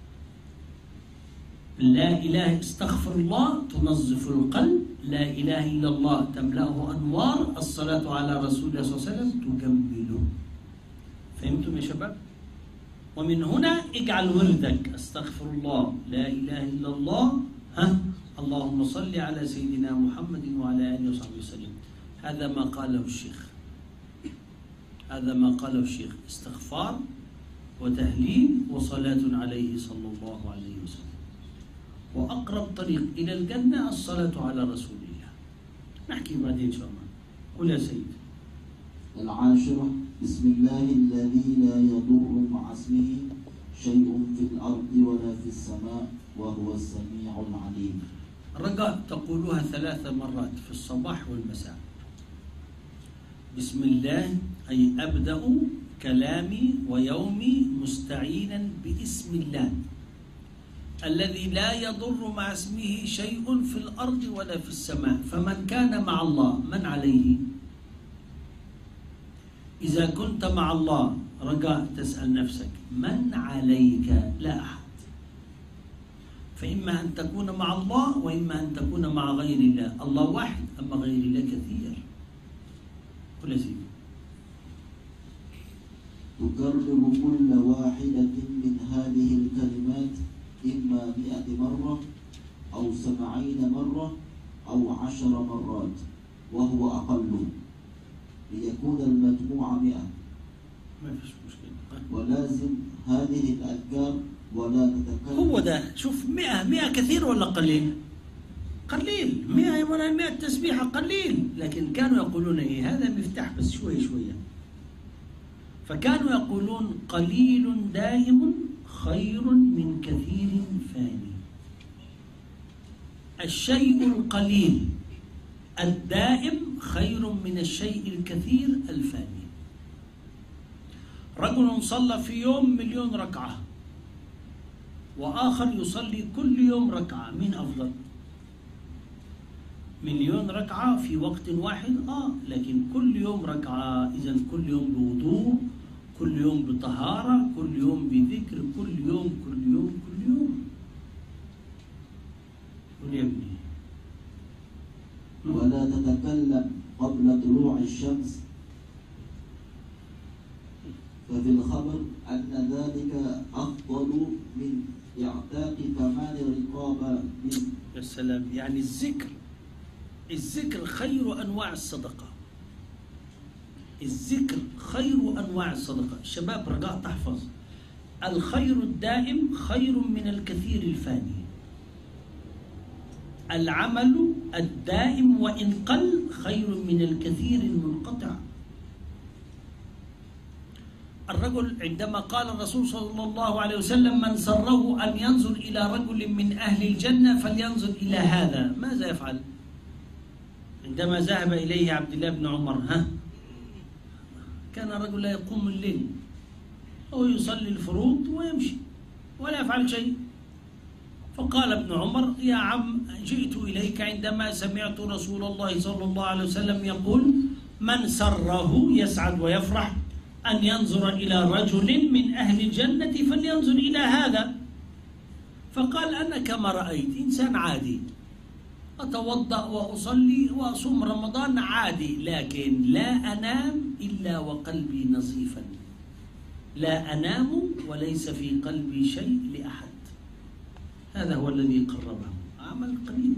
لا إله استغفر الله تنظف القلب، لا إله إلا الله تملأه أنوار، الصلاة على رسول الله صلى الله عليه وسلم تجمله. فهمتم يا شباب؟ ومن هنا اجعل وردك استغفر الله، لا إله إلا الله، ها اللهم صل على سيدنا محمد وعلى آله وصحبه وسلم. هذا ما قاله الشيخ، هذا ما قاله الشيخ، استغفار وتهليل وصلاة عليه صلى الله عليه وسلم. وأقرب طريق إلى الجنة الصلاة على رسول الله. نحكي بعدين إن شاء الله. قل يا سيد. العاشرة: بسم الله الذي لا يضر مع اسمه شيء في الأرض ولا في السماء وهو السميع العليم. رجاء تقولوها ثلاث مرات في الصباح والمساء. بسم الله أي أبدأ كلامي ويومي مستعينا باسم الله الذي لا يضر مع اسمه شيء في الأرض ولا في السماء. فمن كان مع الله من عليه؟ إذا كنت مع الله رجاء تسأل نفسك من عليك؟ لا أحد. فإما أن تكون مع الله وإما أن تكون مع غير الله. الله واحد أما غير الله كثير. قل يا سيدي. تكرر كل واحدة من هذه الكلمات إما مئة مرة أو سبعين مرة أو عشر مرات وهو أقل، ليكون المجموع مئة. ما فيش مشكلة. ولازم هذه الأذكار ولا تتكلم. هو ده. شوف، مئة مئة كثير ولا قليل؟ قليل. مئة ولا مئة تسبيحة قليل. لكن كانوا يقولون إيه؟ هذا مفتاح بس شوية شوية. فكانوا يقولون قليل دائم خير من كثير فاني. الشيء القليل الدائم خير من الشيء الكثير الفاني. رجل صلى في يوم مليون ركعة وآخر يصلي كل يوم ركعة، مين أفضل؟ مليون ركعة في وقت واحد آه لكن كل يوم ركعة، إذا كل يوم بوضوء، كل يوم بطهارة، كل يوم بذكر، كل يوم كل يوم كل يوم. قل يا ابني. ولا تتكلم قبل طلوع الشمس، ففي الخبر أن ذلك أفضل من إعتاق ثمان رقاب من. يا سلام، يعني الذكر الذكر خير أنواع الصدقة. الذكر خير أنواع الصدقة. الشباب رجاء تحفظ، الخير الدائم خير من الكثير الفاني. العمل الدائم وإن قل خير من الكثير المنقطع. الرجل عندما قال الرسول صلى الله عليه وسلم من سره أن ينظر إلى رجل من أهل الجنة فلينظر إلى هذا، ماذا يفعل؟ عندما ذهب إليه عبد الله بن عمر، ها كان الرجل لا يقوم الليل، هو يصلي الفروض ويمشي ولا يفعل شيء. فقال ابن عمر يا عم جئت إليك عندما سمعت رسول الله صلى الله عليه وسلم يقول من سره يسعد ويفرح أن ينظر إلى رجل من أهل الجنة فلينظر إلى هذا. فقال أنا كما رأيت إنسان عادي، أتوضأ وأصلي وأصوم رمضان عادي، لكن لا أنام إلا وقلبي نظيفا، لا أنام وليس في قلبي شيء لأحد. هذا هو الذي قربه، عمل قليل.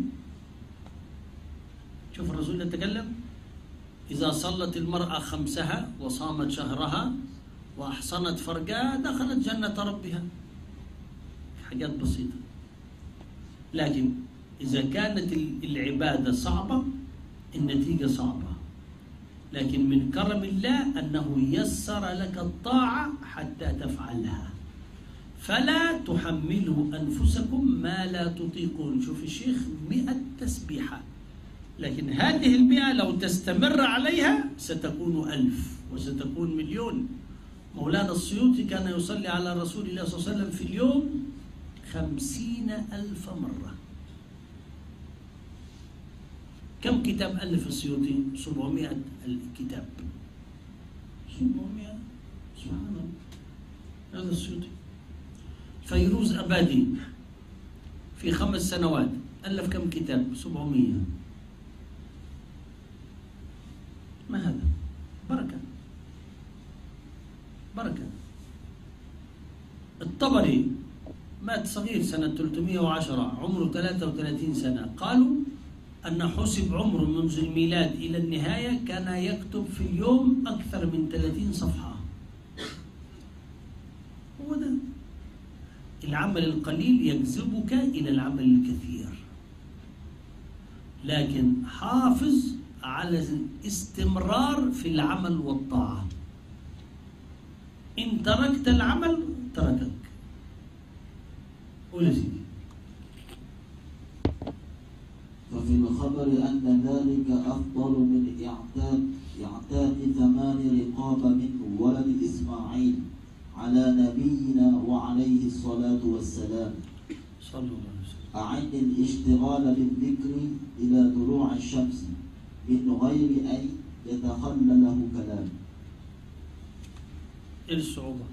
شوف الرسول يتكلم إذا صلت المرأة خمسها وصامت شهرها وأحصنت فرجها دخلت جنة ربها. حاجات بسيطة، لكن إذا كانت العبادة صعبة النتيجة صعبة. لكن من كرم الله أنه يسر لك الطاعة حتى تفعلها، فلا تحملوا أنفسكم ما لا تطيقون. شوف الشيخ مئة تسبيحة، لكن هذه المئة لو تستمر عليها ستكون ألف وستكون مليون. مولانا السيوطي كان يصلي على رسول الله صلى الله عليه وسلم في اليوم خمسين ألف مرة. كم كتاب ألف السيوطي؟ سبعمائة كتاب. سبعمائة، سبحان الله. هذا السيوطي. فيروز أبادي في خمس سنوات ألف كم كتاب؟ سبعمائة. ما هذا؟ بركة بركة. الطبري مات صغير سنة ثلاثمائة وعشرة، عمره ثلاثة وثلاثين سنة. قالوا أن حسب عمره منذ الميلاد إلى النهاية كان يكتب في اليوم أكثر من ثلاثين صفحة. هو ده العمل القليل يجذبك إلى العمل الكثير، لكن حافظ على الاستمرار في العمل والطاعة. إن تركت العمل تركك. قول سيدي. ففي الخبر أن ذلك أفضل من إعتاق إعتاق ثمان رقاب من ولد إسماعيل على نبينا وعليه الصلاة والسلام. صلى الله عليه وسلم. أعد الاشتغال بالذكر إلى طلوع الشمس من غير أن يتخلله كلام. إيه الصعوبة؟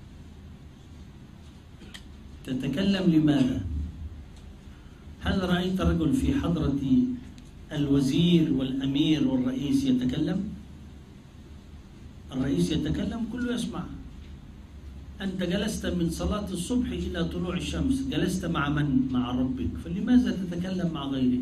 تتكلم لماذا؟ هل رأيت رجل في حضرة الوزير والأمير والرئيس يتكلم؟ الرئيس يتكلم كله يسمع. أنت جلست من صلاة الصبح إلى طلوع الشمس، جلست مع من؟ مع ربك، فلماذا تتكلم مع غيره؟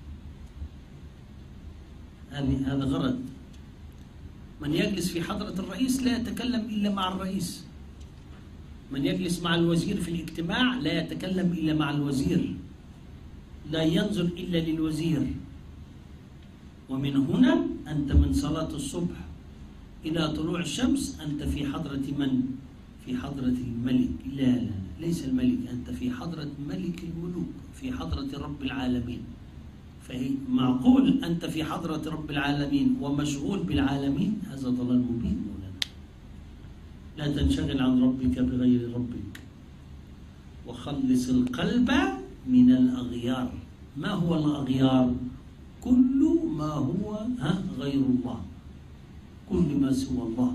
هذا غرض. من يجلس في حضرة الرئيس لا يتكلم إلا مع الرئيس. من يجلس مع الوزير في الاجتماع لا يتكلم إلا مع الوزير، لا ينظر إلا للوزير. ومن هنا أنت من صلاة الصبح إلى طلوع الشمس أنت في حضرة من؟ في حضرة الملك. لا لا ليس الملك، أنت في حضرة ملك الملوك، في حضرة رب العالمين، في فهي معقول أنت في حضرة رب العالمين ومشغول بالعالمين؟ هذا ضلال مبين مولانا. لا تنشغل عن ربك بغير ربك، وخلص القلب من الأغيار. ما هو الأغيار؟ كل ما هو ها غير الله، كل ما سوى الله.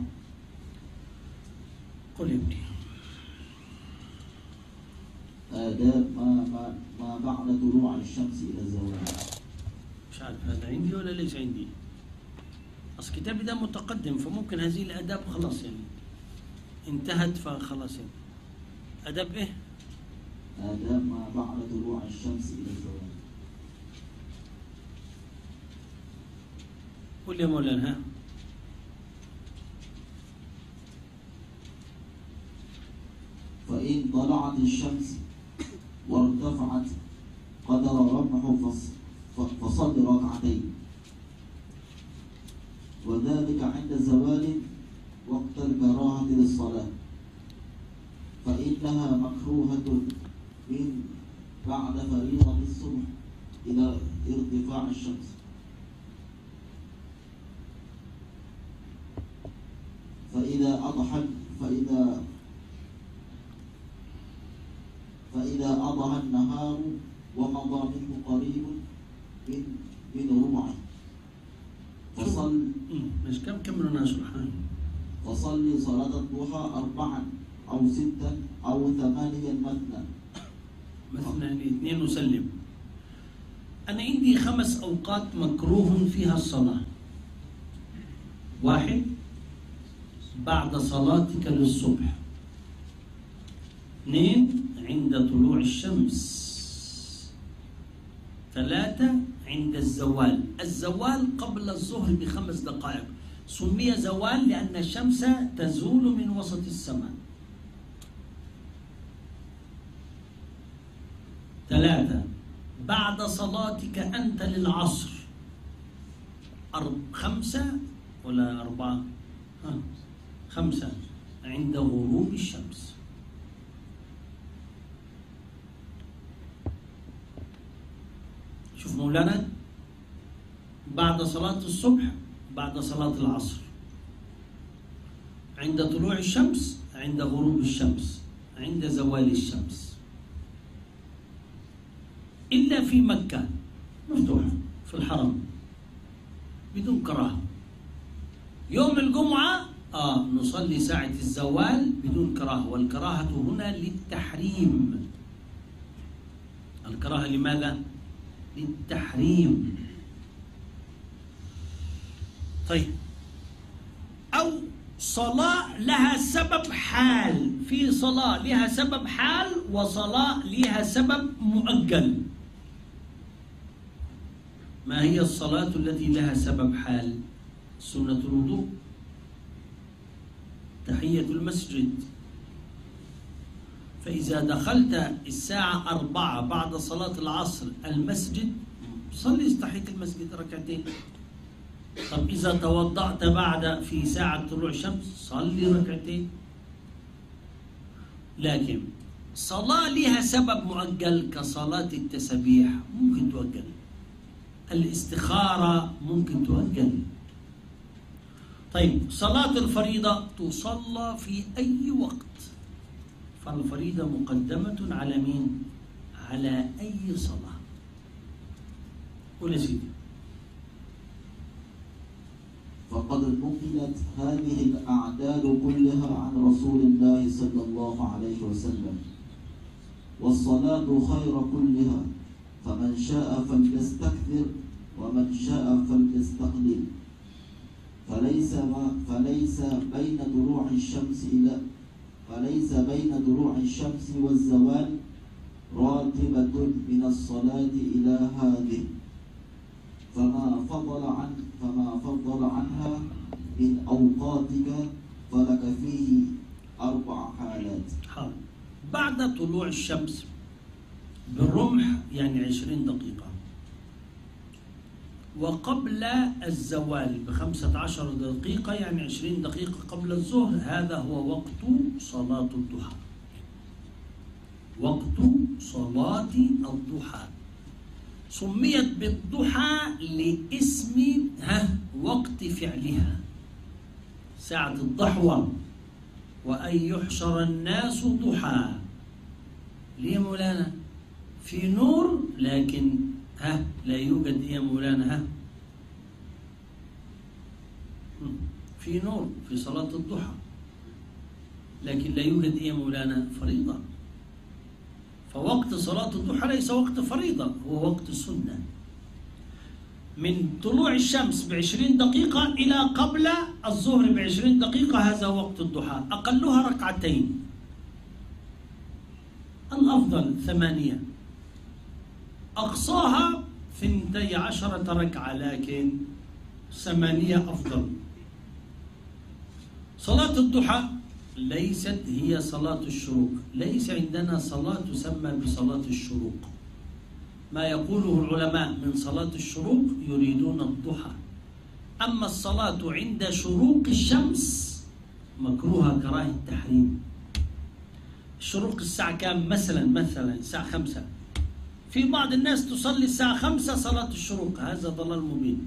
قل ابني. آداب ما ما ما بعد طلوع الشمس إلى الزوال. مش عارف هذا عندي ولا ليس عندي. أصل كتابي ده متقدم، فممكن هذه الآداب خلاص يعني انتهت، فخلاص يعني. آداب إيه؟ آداب ما بعد طلوع الشمس إلى الزوال. قل يا مولانا. ها؟ فإن طلعت الشمس وارتفعت قدر رمح فصل ركعتين، وذلك عند زوال وقت الكراهة للصلاة، فإنها مكروهة من بعد فريضة الصبح إلى ارتفاع الشمس. فإذا أضحى فإذا فإذا أضحى النهار ومضى منه قريب من من ربعه فصل مش كم كم لنا سبحان فصلي صلاة الضحى أربعا أو ستا أو ثمانيا مثنى مثنى يعني اثنين وسلم. أنا عندي خمس أوقات مكروه فيها الصلاة. واحد، بعد صلاتك للصبح. اثنين، عند طلوع الشمس. ثلاثة، عند الزوال. الزوال قبل الظهر بخمس دقائق، سمي زوال لأن الشمس تزول من وسط السماء. ثلاثة، بعد صلاتك أنت للعصر. أرب... خمسة ولا أربعة؟ ها. خمسة، عند غروب الشمس. شوف مولانا، بعد صلاة الصبح، بعد صلاة العصر، عند طلوع الشمس، عند غروب الشمس، عند زوال الشمس. إلا في مكة مفتوح في الحرم بدون كراهة. يوم الجمعة آه نصلي ساعة الزوال بدون كراهة، والكراهة هنا للتحريم. الكراهة لماذا؟ للتحريم. طيب، أو صلاة لها سبب حال. في صلاة لها سبب حال وصلاة لها سبب مؤجل. ما هي الصلاة التي لها سبب حال؟ سنة الوضوء، تحية المسجد. فإذا دخلت الساعة أربعة بعد صلاة العصر المسجد، صلي تحية المسجد ركعتين. طب إذا توضأت بعد في ساعة طلوع الشمس، صلي ركعتين. لكن صلاة لها سبب مؤجل كصلاة التسبيح ممكن تؤجل، الاستخارة ممكن تؤجل. طيب، صلاة الفريضة تصلى في أي وقت، فالفريضة مقدمة على مين؟ على أي صلاة. قول يا سيدي. فقد نقلت هذه الأعداد كلها عن رسول الله صلى الله عليه وسلم، والصلاة خير كلها، فمن شاء فليستكثر ومن شاء فليستقلل. فليس ما فليس بين طلوع الشمس إلى فليس بين طلوع الشمس والزوال راتبة من الصلاة إلى هذه، فما فضل عن فما فضل عنها من أوقاتك فلك فيه أربع حالات. حاضر. بعد طلوع الشمس بالرمح يعني عشرين دقيقة، وقبل الزوال بخمسة عشر دقيقة يعني عشرين دقيقة قبل الظهر، هذا هو وقت صلاة الضحى. وقت صلاة الضحى سميت بالضحى لاسم ها وقت فعلها، ساعة الضحوة، وأن يحشر الناس ضحى. ليه مولانا؟ في نور، لكن ها لا يوجد إيه مولانا؟ ها في نور في صلاة الضحى، لكن لا يوجد إيه مولانا؟ فريضة. فوقت صلاة الضحى ليس وقت فريضة، هو وقت سنة. من طلوع الشمس بعشرين دقيقة إلى قبل الظهر بعشرين دقيقة، هذا وقت الضحى، أقلها ركعتين، الأفضل ثمانية، أقصاها ثنتي عشرة ركعة، لكن ثمانية أفضل. صلاة الضحى ليست هي صلاة الشروق، ليس عندنا صلاة تسمى بصلاة الشروق. ما يقوله العلماء من صلاة الشروق يريدون الضحى، أما الصلاة عند شروق الشمس مكروهة كراهة التحريم. الشروق الساعة كام؟ مثلا مثلا الساعة خمسة، في بعض الناس تصلي الساعة خمسة صلاة الشروق، هذا ضلال مبين.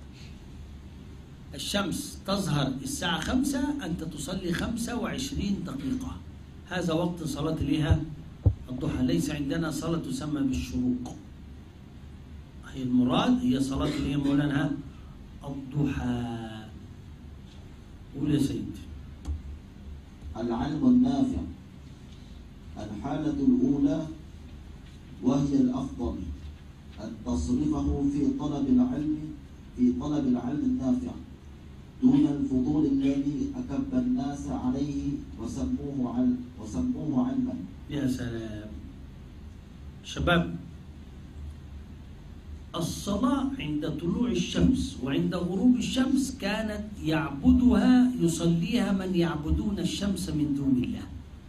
الشمس تظهر الساعة خمسة، أنت تصلي خمسة وعشرين دقيقة، هذا وقت صلاة لها الضحى. ليس عندنا صلاة تسمى بالشروق، هي المراد هي صلاة اللي هي مولانا الضحى. قول يا سيد. العلم النافع. الحالة الأولى وهي الأفضل أن تصرفه في طلب العلم في طلب العلم النافع دون الفضول الذي أكب الناس عليه وسموه علم وسموه علما. يا سلام شباب، الصلاة عند طلوع الشمس وعند غروب الشمس كانت يعبدها يصليها من يعبدون الشمس من دون الله،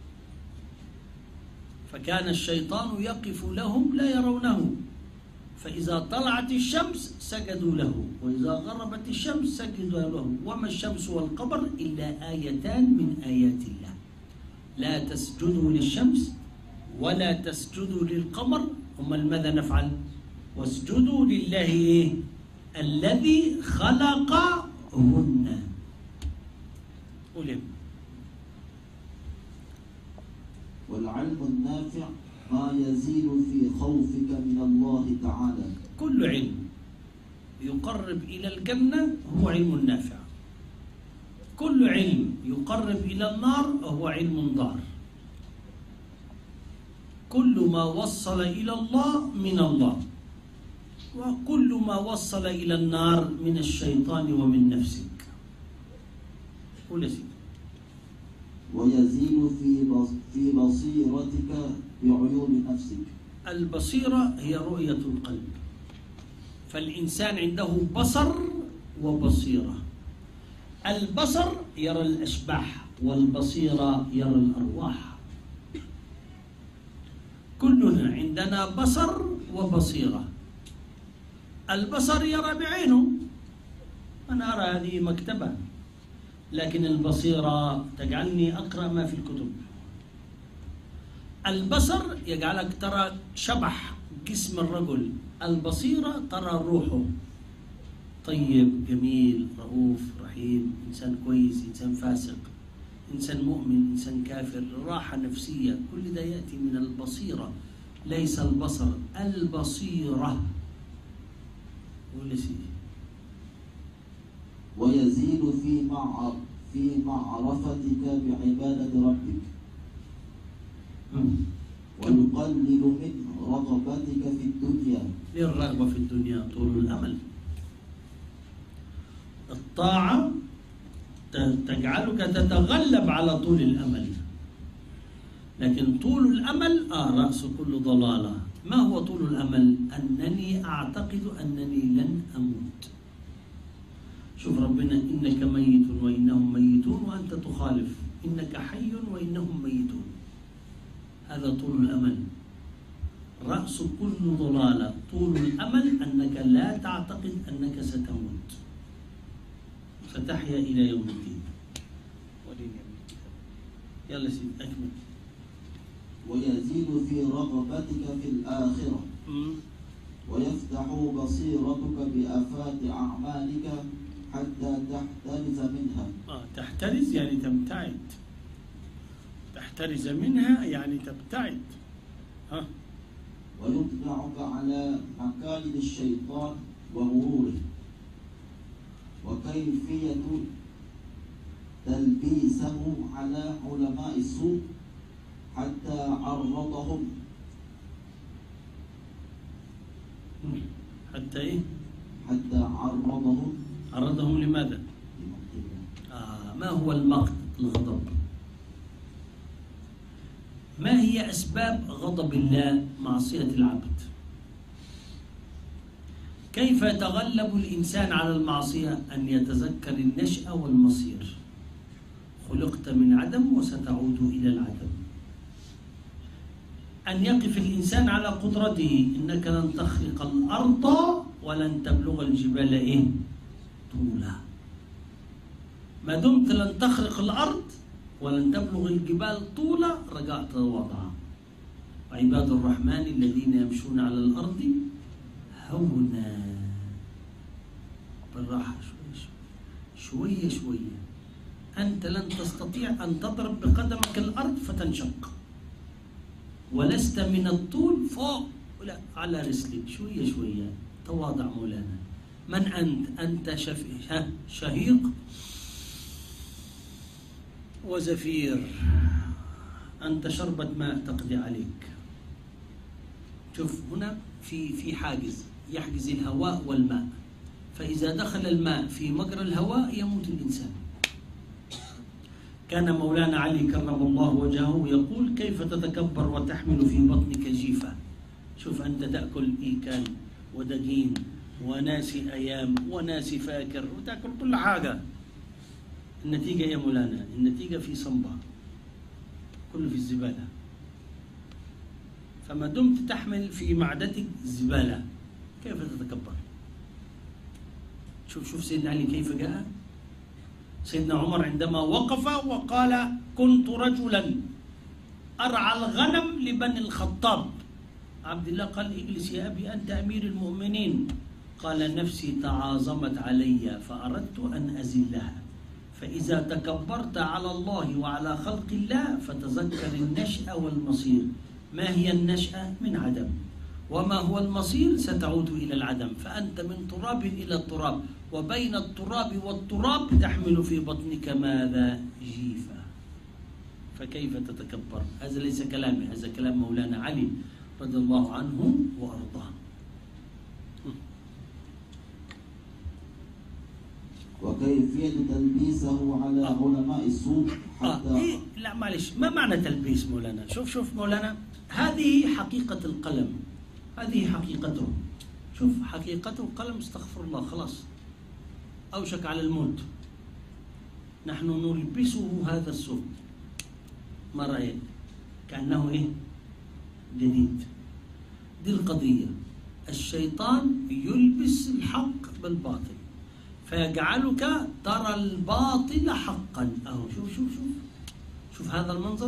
فكان الشيطان يقف لهم لا يرونه، فإذا طلعت الشمس سجدوا له، وإذا غربت الشمس سجدوا له. وما الشمس والقمر إلا آيتان من آيات الله، لا تسجدوا للشمس ولا تسجدوا للقمر، أمال ماذا نفعل؟ واسجدوا لله الذي خلقهن. قل. والعلم النافع ما يزيد في خوفك من الله تعالى. كل علم يقرب إلى الجنة هو علم نافع، كل علم يقرب إلى النار هو علم ضار. كل ما وصل إلى الله من الله، وكل ما وصل إلى النار من الشيطان ومن نفسك. قل يا سيدي. ويزيد في في بصيرتك بعيون نفسك. البصيرة هي رؤية القلب، فالإنسان عنده بصر وبصيرة. البصر يرى الأشباح، والبصيرة يرى الأرواح. كلنا عندنا بصر وبصيرة. البصر يرى بعينه، أنا أرى هذه مكتبة، لكن البصيرة تجعلني أقرأ ما في الكتب. البصر يجعلك ترى شبح جسم الرجل، البصيرة ترى روحه، طيب جميل رؤوف رحيم، إنسان كويس إنسان فاسق، إنسان مؤمن إنسان كافر، راحة نفسية، كل ده يأتي من البصيرة، ليس البصر، البصيرة. ويزيد في مع في معرفتك بعبادة ربك، ويقلل من رغبتك في الدنيا. للرغبة في الدنيا طول الأمل. الطاعة تجعلك تتغلب على طول الأمل، لكن طول الأمل آه رأس كل ضلالة. ما هو طول الأمل؟ أنني أعتقد أنني لن أموت. شوف ربنا، إنك ميت وإنهم ميتون، وأنت تخالف إنك حي وإنهم ميتون. هذا طول الأمل. رأس كل ضلالة طول الأمل أنك لا تعتقد أنك ستموت، ستحيا إلى يوم الدين. يلا سيدي أكمل. ويزيد في رغبتك في الآخرة، ويفتح بصيرتك بآفات أعمالك حتى تحترز منها. آه تحترز يعني تبتعد، تحترز منها يعني تبتعد. ها. ويطلعك على مكايد الشيطان وغروره وكيفية تلبيسه على علماء السوء حتى عرضهم حتى إيه؟ حتى عرضهم عرضهم لماذا؟ آه ما هو المقت؟ الغضب. ما هي أسباب غضب الله؟ معصية العبد. كيف يتغلب الإنسان على المعصية؟ أن يتذكر النشأة والمصير. خلقت من عدم وستعود إلى العدم. أن يقف الإنسان على قدرته. إنك لن تخلق الأرض ولن تبلغ الجبال إيه؟ طولا. ما دمت لن تخرق الأرض ولن تبلغ الجبال طولا رجعت وضعها. وعباد الرحمن الذين يمشون على الأرض هونا، بالراحة شوية شوية شوية. أنت لن تستطيع أن تضرب بقدمك الأرض فتنشق، ولست من الطول فوق لا على رسلك، شوية شوية. تواضع مولانا. من أنت؟ أنت شهيق وزفير، أنت شربة ماء تقضي عليك. شوف هنا في في حاجز يحجز الهواء والماء، فإذا دخل الماء في مجرى الهواء يموت الإنسان. كان مولانا علي كرم الله وجهه يقول: كيف تتكبر وتحمل في بطنك جيفة؟ شوف أنت تأكل إيكان ودجين وناسي أيام وناسي فاكر وتأكل كل حاجة. النتيجة يا مولانا، النتيجة في صنبا، كله في الزبالة. فما دمت تحمل في معدتك زبالة كيف تتكبر؟ شوف شوف سيدنا علي كيف جاء. سيدنا عمر عندما وقف وقال: كنت رجلا أرعى الغنم لبني الخطاب. عبد الله قال: اجلس يا أبي أنت أمير المؤمنين. قال: نفسي تعاظمت علي فأردت أن أزلها. فإذا تكبرت على الله وعلى خلق الله فتذكر النشأة والمصير. ما هي النشأة؟ من عدم. وما هو المصير؟ ستعود إلى العدم. فأنت من تراب إلى التراب، وبين التراب والتراب تحمل في بطنك ماذا؟ جيفة. فكيف تتكبر؟ هذا ليس كلامي، هذا كلام مولانا علي رضي الله عنه وأرضاه. وكيفية تلبيسه على آه. علماء السوء حتى آه. إيه؟ لا معلش، ما معنى تلبيس مولانا؟ شوف شوف مولانا، هذه حقيقة القلم، هذه حقيقته. شوف حقيقته القلم، استغفر الله، خلاص أوشك على الموت. نحن نلبسه هذا السوء، ما رأيك؟ كأنه إيه؟ جديد. دي القضية. الشيطان يلبس الحق بالباطل فيجعلك ترى الباطل حقا. أهو شوف شوف شوف شوف هذا المنظر.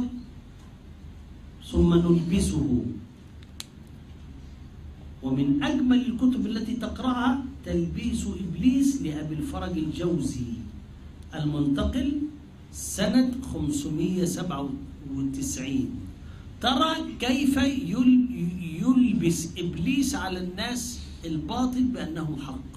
ثم نلبسه. ومن أجمل الكتب التي تقرأها تلبيس إبليس لأبي الفرج الجوزي المنتقل سنة خمسمائة وسبعة وتسعين. ترى كيف يلبس إبليس على الناس الباطل بأنه حق.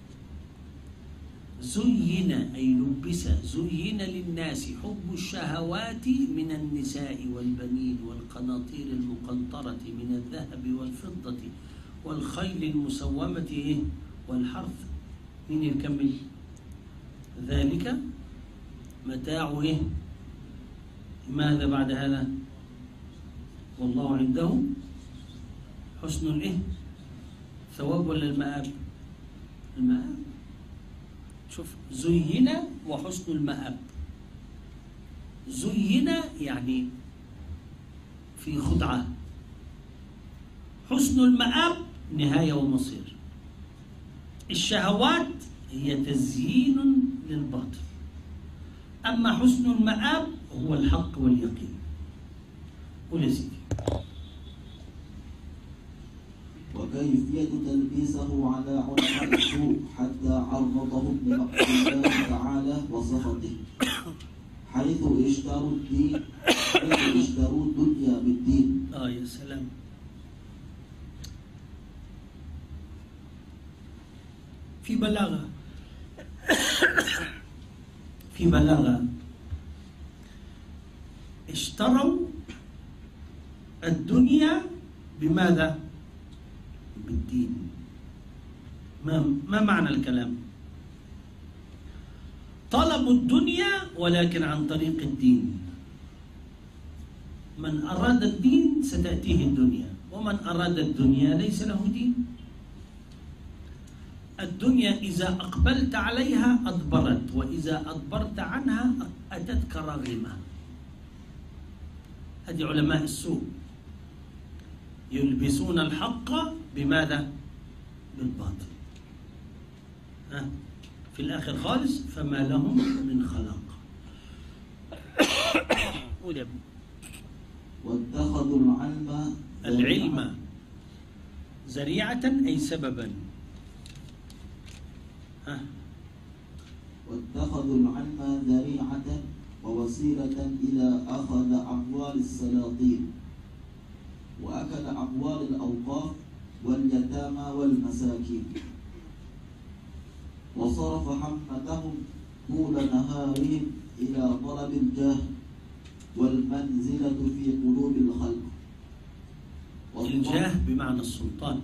زين أي لبس، زين للناس حب الشهوات من النساء والبنين والقناطير المقنطرة من الذهب والفضة والخيل المسومة والحرث. مين يكمل؟ ذلك متاع إيه؟ ماذا بعد هذا؟ والله عنده حسن الإيه؟ ثواب ولا المآب؟ المآب. شوف، زين وحسن المآب. زين يعني في خدعة، حسن المآب نهاية ومصير. الشهوات هي تزيين للباطل، أما حسن المآب هو الحق واليقين. قول يا سيدي. وكيفية تلبيسه على علماء السوء حتى عرضهم لمقت الله تعالى وسخطه، حيث اشتروا الدين حيث اشتروا الدنيا بالدين. آه يا سلام. في بلاغة في بلاغة اشتروا الدنيا بماذا؟ بالدين. ما ما معنى الكلام؟ طلبوا الدنيا ولكن عن طريق الدين. من أراد الدين ستأتيه الدنيا، ومن أراد الدنيا ليس له دين. الدنيا إذا أقبلت عليها أدبرت، وإذا أدبرت عنها أتتك راغمة. هذه علماء السوء يلبسون الحق بماذا؟ بالباطل. ها؟ في الآخر خالص فما لهم من خلاق. قول يا ابني. واتخذوا العلم العلم ذريعة أي سببا. ها؟ واتخذوا العلم ذريعة ووسيلة إلى أخذ أموال السلاطين وأكل أموال الأوقاف واليتامى والمساكين، وصرف همتهم طول نهارهم إلى طلب الجاه والمنزلة في قلوب الخلق. الجاه بمعنى السلطان،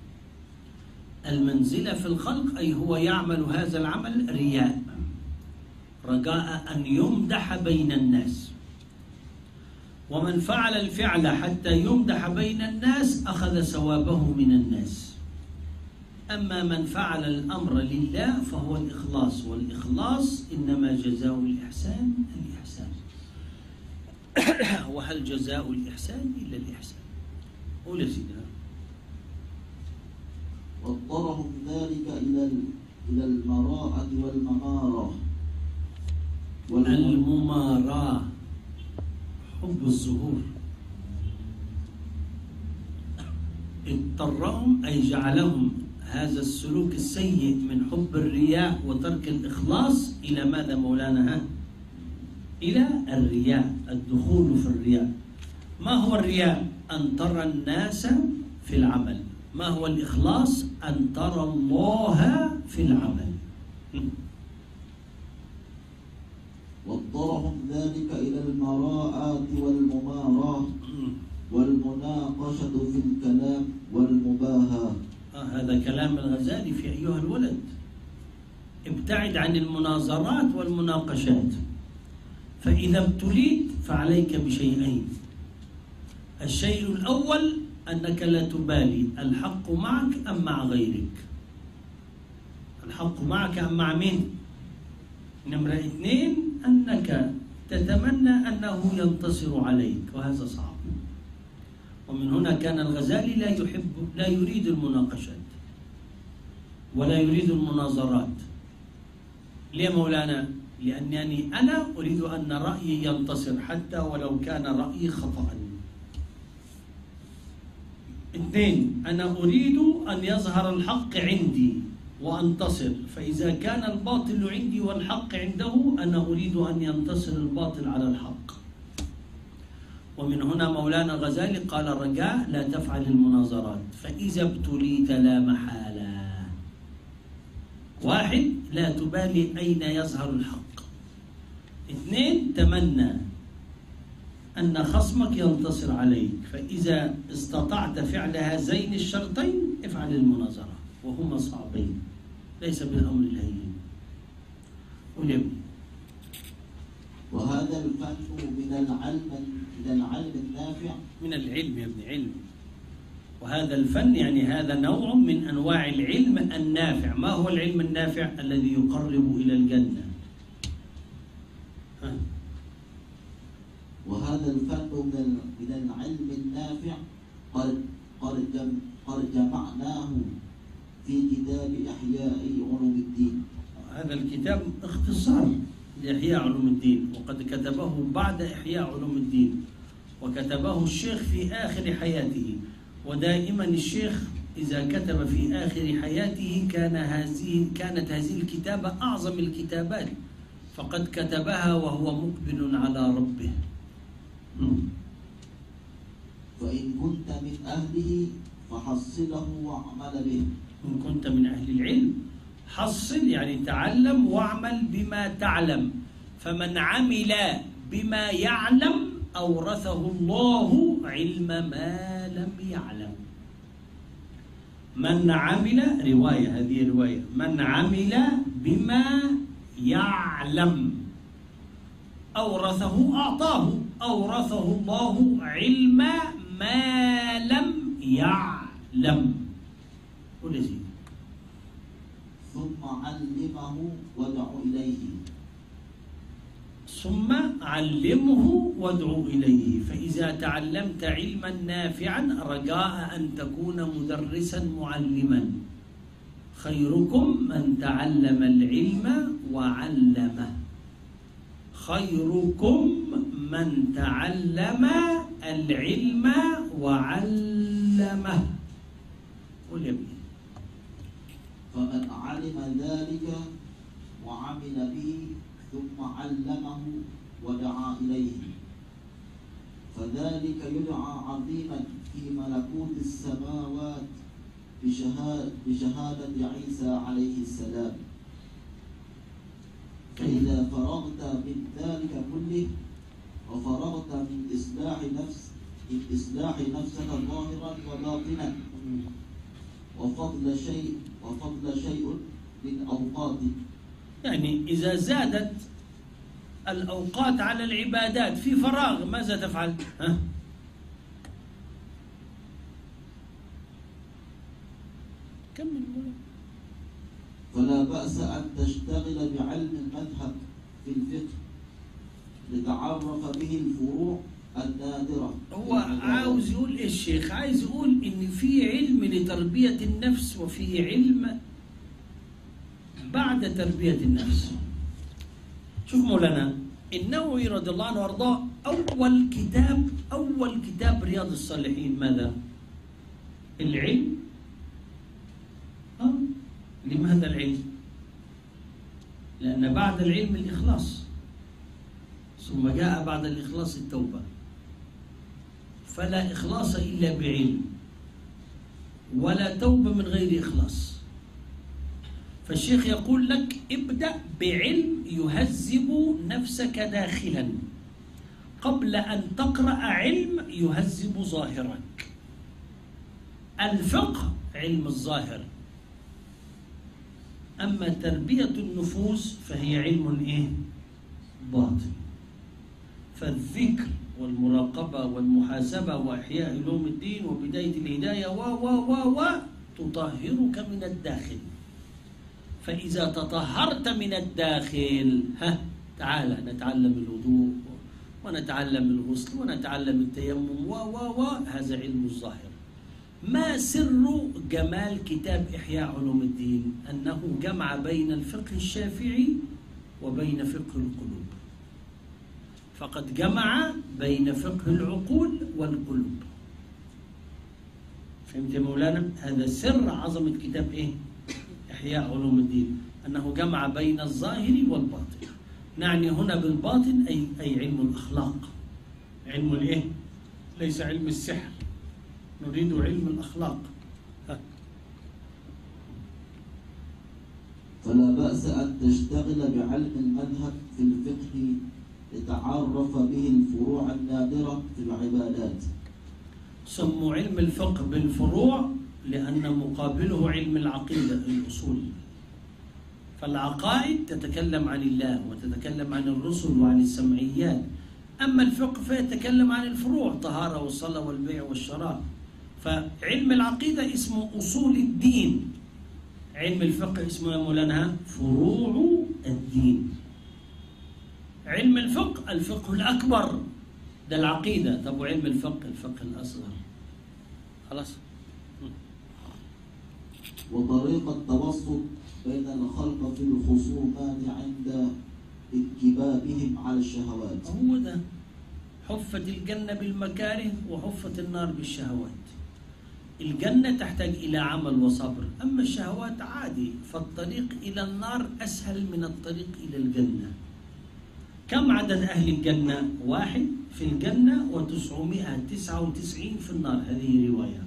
المنزلة في الخلق أي هو يعمل هذا العمل رياء، رجاء أن يمدح بين الناس. ومن فعل الفعل حتى يمدح بين الناس أخذ ثوابه من الناس. أما من فعل الأمر لله فهو الإخلاص، والإخلاص إنما جزاء الإحسان الإحسان. وهل جزاء الإحسان إلا الإحسان؟ قول يا سيدنا. واضطرهم ذلك إلى إلى المراءة والممارة المماراة، حب الظهور. اضطرهم أي جعلهم هذا السلوك السيء من حب الرياء وترك الإخلاص إلى ماذا مولانا؟ إلى الرياء، الدخول في الرياء. ما هو الرياء؟ أن ترى الناس في العمل. ما هو الإخلاص؟ أن ترى الله في العمل. واضطرهم ذلك إلى المراءة والمماراة والمناقشة في الكلام والمباهاة. آه هذا كلام الغزالي في أيها الولد. ابتعد عن المناظرات والمناقشات، فإذا ابتليت فعليك بشيئين. الشيء الأول أنك لا تبالي الحق معك أم مع غيرك. الحق معك أم مع مين؟ نمرة اثنين أنك تتمنى أنه ينتصر عليك، وهذا صعب. ومن هنا كان الغزالي لا يحب لا يريد المناقشات ولا يريد المناظرات. ليه مولانا؟ لأنني أنا أريد أن رأيي ينتصر حتى ولو كان رأيي خطأ. اثنين، أنا أريد أن يظهر الحق عندي وأنتصر، فإذا كان الباطل عندي والحق عنده أنا أريد أن ينتصر الباطل على الحق. ومن هنا مولانا الغزالي قال الرجاء لا تفعل المناظرات، فإذا ابتليت لا محالة. واحد، لا تبالي أين يظهر الحق. اثنين، تمنى أن خصمك ينتصر عليك، فإذا استطعت فعل هذين الشرطين افعل المناظرة، وهما صعبين ليس بالأمر الهين. قل يا ابني. وهذا الفن من العلم من العلم النافع. من العلم يا ابن علم. وهذا الفن يعني هذا نوع من أنواع العلم النافع. ما هو العلم النافع؟ الذي يقرب إلى الجنة. ها. وهذا الفن من من العلم النافع قد قد قد جمعناه في كتاب إحياء علوم الدين. هذا الكتاب اختصار لإحياء علوم الدين، وقد كتبه بعد إحياء علوم الدين، وكتبه الشيخ في آخر حياته. ودائما الشيخ إذا كتب في آخر حياته كان هذه كانت هذه الكتابة أعظم الكتابات، فقد كتبها وهو مقبل على ربه. فإن كنت من أهله فحصله واعمل به. إن كنت من أهل العلم حصل يعني تعلم واعمل بما تعلم، فمن عمل بما يعلم أورثه الله علم ما لم يعلم. من عمل رواية، هذه رواية، من عمل بما يعلم أورثه أعطاه أورثه الله علم ما لم يعلم. قل يا سيدي. ثم علمه وادع إليه. ثم علمه وادعو إليه. فإذا تعلمت علما نافعا رجاء أن تكون مدرسا معلما. خيركم من تعلم العلم وعلمه. خيركم من تعلم العلم وعلمه. قل يا ابني. فمن علم ذلك وعمل به ثم علمه ودعا إليه فذلك يدعى عظيما في ملكوت السماوات بشهادة, بشهادة عيسى عليه السلام. فإذا فرغت من ذلك كله وفرغت من إصلاح نفس من إصلاح نفسك ظاهرا وباطنا وفضل شيء وفضل شيء من أوقاتك، يعني إذا زادت الأوقات على العبادات في فراغ ماذا تفعل؟ ها؟ كمل. فلا بأس أن تشتغل بعلم المذهب في الفقه لتعرف به الفروع النادرة. هو عاوز يقول إيه الشيخ؟ عايز يقول إن في علم لتربية النفس وفي علم بعد تربية النفس. شوف مولانا النووي رضي الله عنه وارضاه، أول كتاب أول كتاب رياض الصالحين ماذا؟ العلم. أه؟ لماذا العلم؟ لأن بعد العلم الإخلاص، ثم جاء بعد الإخلاص التوبة، فلا إخلاص إلا بعلم ولا توبة من غير إخلاص. فالشيخ يقول لك ابدأ بعلم يهذب نفسك داخلا قبل أن تقرأ علم يهذب ظاهرك. الفقه علم الظاهر، أما تربية النفوس فهي علم إيه؟ باطن. فالذكر والمراقبة والمحاسبة وإحياء علوم الدين وبداية الهداية و و و و تطهرك من الداخل. فإذا تطهرت من الداخل ها تعالى نتعلم الوضوء ونتعلم الغسل ونتعلم التيمم و و و هذا علم الظاهر. ما سر جمال كتاب إحياء علوم الدين؟ أنه جمع بين الفقه الشافعي وبين فقه القلوب، فقد جمع بين فقه العقول والقلوب. فهمت يا مولانا؟ هذا سر عظمة كتاب إيه؟ إحياء علوم الدين، أنه جمع بين الظاهر والباطن. نعني هنا بالباطن أي أي علم الأخلاق، علم الإيه؟ ليس علم السحر، نريد علم الأخلاق. ها. فلا بأس أن تشتغل بعلم المذهب في الفقه لتعرف به الفروع النادرة في العبادات. سموا علم الفقه بالفروع لأن مقابله علم العقيدة الأصول. فالعقائد تتكلم عن الله وتتكلم عن الرسل وعن السمعيات، أما الفقه فيتكلم عن الفروع، طهارة والصلاة والبيع والشراء. فعلم العقيدة اسمه أصول الدين، علم الفقه اسمه يا مولانا فروع الدين. علم الفقه الفقه الأكبر ده العقيدة. طب وعلم الفقه الفقه الأصغر. خلاص. وطريق التوسط بين الخلق في الخصومات عند انكبابهم على الشهوات. هو ده، حفت الجنة بالمكاره وحفت النار بالشهوات. الجنة تحتاج إلى عمل وصبر، أما الشهوات عادي، فالطريق إلى النار أسهل من الطريق إلى الجنة. كم عدد أهل الجنة؟ واحد في الجنة وتسعمائة وتسعة وتسعين في النار، هذه رواية.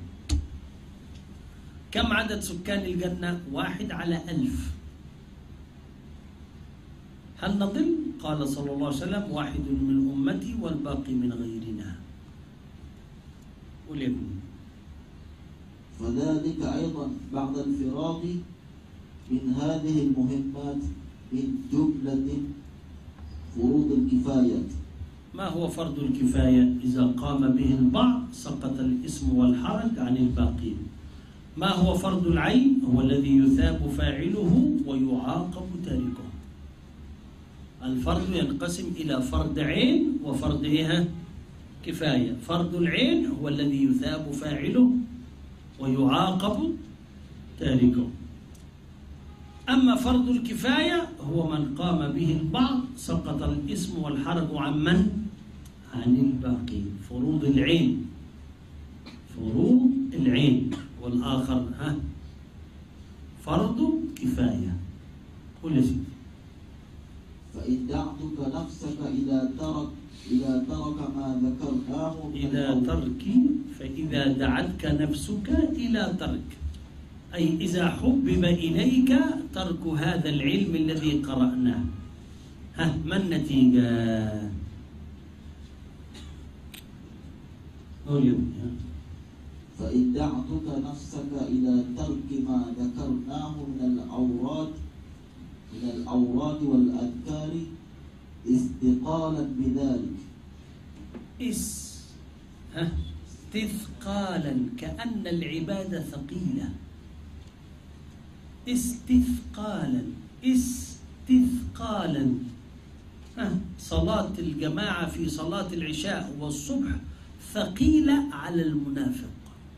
كم عدد سكان الجنة؟ واحد على ألف. هل نضل؟ قال صلى الله عليه وسلم: واحد من أمتي والباقي من غيرنا. قل يا ابني. فذلك أيضا بعد الفراغ من هذه المهمات من جملة فروض الكفاية. ما هو فرض الكفاية؟ إذا قام به البعض سقط الإثم والحرج عن الباقين. ما هو فرض العين؟ هو الذي يثاب فاعله ويعاقب تاركه. الفرض ينقسم إلى فرض عين وفرض إيه؟ كفاية. فرض العين هو الذي يثاب فاعله ويعاقب تاركه. أما فرض الكفاية هو من قام به البعض سقط الإثم والحرج عن من؟ عن الباقين. فروض العين، فروض العين. والآخر ها فرض كفاية. قل يا سيدي. فإن دعتك نفسك إذا ترك إذا ترك ما ذكرناه إذا ترك فإذا دعتك نفسك إلى ترك، أي إذا حبب إليك ترك هذا العلم الذي قرأناه. ها ما النتيجة؟ فإن دعتك نفسك إلى ترك ما ذكرناه من الأوراد من الأوراد والأذكار استثقالا بذلك. اس ها استثقالا، كأن العبادة ثقيلة. استثقالا استثقالا. ها صلاة الجماعة في صلاة العشاء والصبح ثقيلة على المنافق.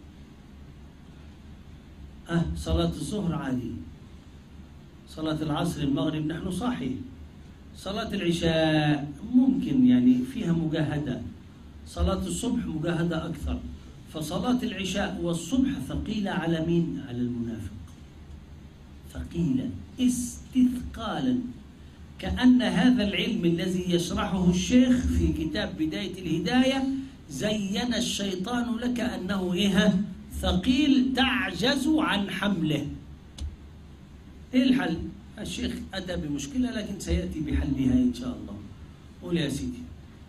ها صلاة الظهر عادي، صلاة العصر المغرب نحن صاحي، صلاة العشاء ممكن يعني فيها مجاهدة، صلاة الصبح مجاهدة أكثر. فصلاة العشاء والصبح ثقيلة على مين؟ على المنافق. ثقيلة استثقالا، كأن هذا العلم الذي يشرحه الشيخ في كتاب بداية الهداية زين الشيطان لك أنه إيه؟ ثقيل تعجز عن حمله. إيه الحل؟ الشيخ أتى بمشكلة لكن سيأتي بحلها إن شاء الله. قول يا سيدي.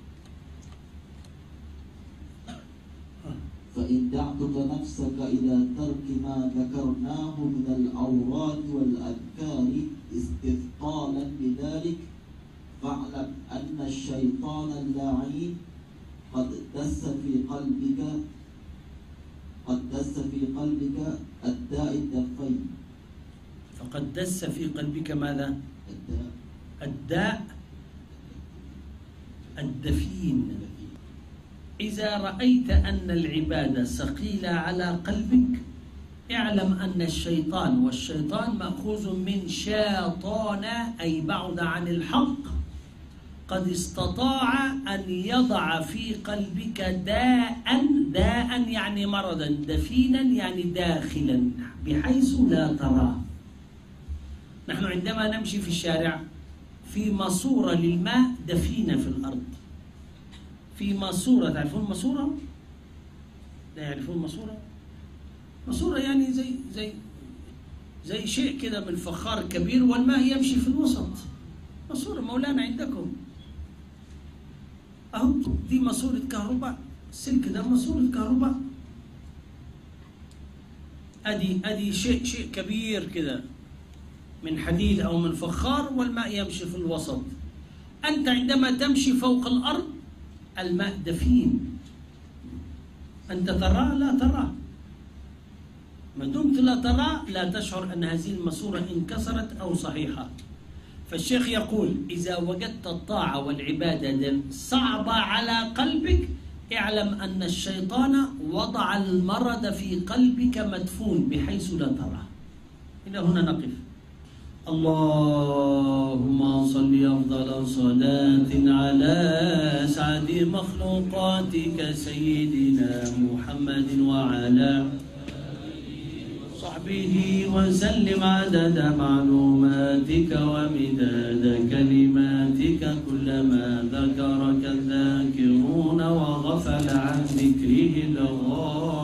فإن دعتك نفسك إلى ترك ما ذكرناه من الأوراد والأذكار استثقالا بذلك فاعلم أن الشيطان اللعين قد دس في قلبك قد دس في قلبك الداء الدفين. فقد دس في قلبك ماذا؟ الداء الداء الدفين. إذا رأيت أن العبادة ثقيلة على قلبك اعلم أن الشيطان، والشيطان مأخوذ من شاطان أي بعد عن الحق، قد استطاع أن يضع في قلبك داء، داء يعني مرضا، دفينا يعني داخلا بحيث لا تراه. نحن عندما نمشي في الشارع في ماسورة للماء دفينة في الأرض، في ماسورة. تعرفون ماسورة؟ لا يعرفون ماسورة؟ ماسورة يعني زي زي زي شيء كده من فخار كبير والماء يمشي في الوسط. ماسورة مولانا عندكم أهو، دي ماسورة كهرباء، السلك ده ماسورة كهرباء. أدي أدي شيء شيء كبير كده من حديد أو من فخار والماء يمشي في الوسط. أنت عندما تمشي فوق الأرض الماء دفين، أنت تراه؟ لا تراه. ما دمت لا تراه لا تشعر أن هذه الماسورة انكسرت أو صحيحة. فالشيخ يقول إذا وجدت الطاعة والعبادة صعبة على قلبك اعلم أن الشيطان وضع المرض في قلبك مدفون بحيث لا تراه. إلى هنا نقف. اللهم صل أفضل صلاة على أسعد مخلوقاتك سيدنا محمد وعلى وصحبه وسلم عدد معلوماتك ومداد كلماتك كلما ذكرك الذاكرون وغفل عن ذكره الغافلون.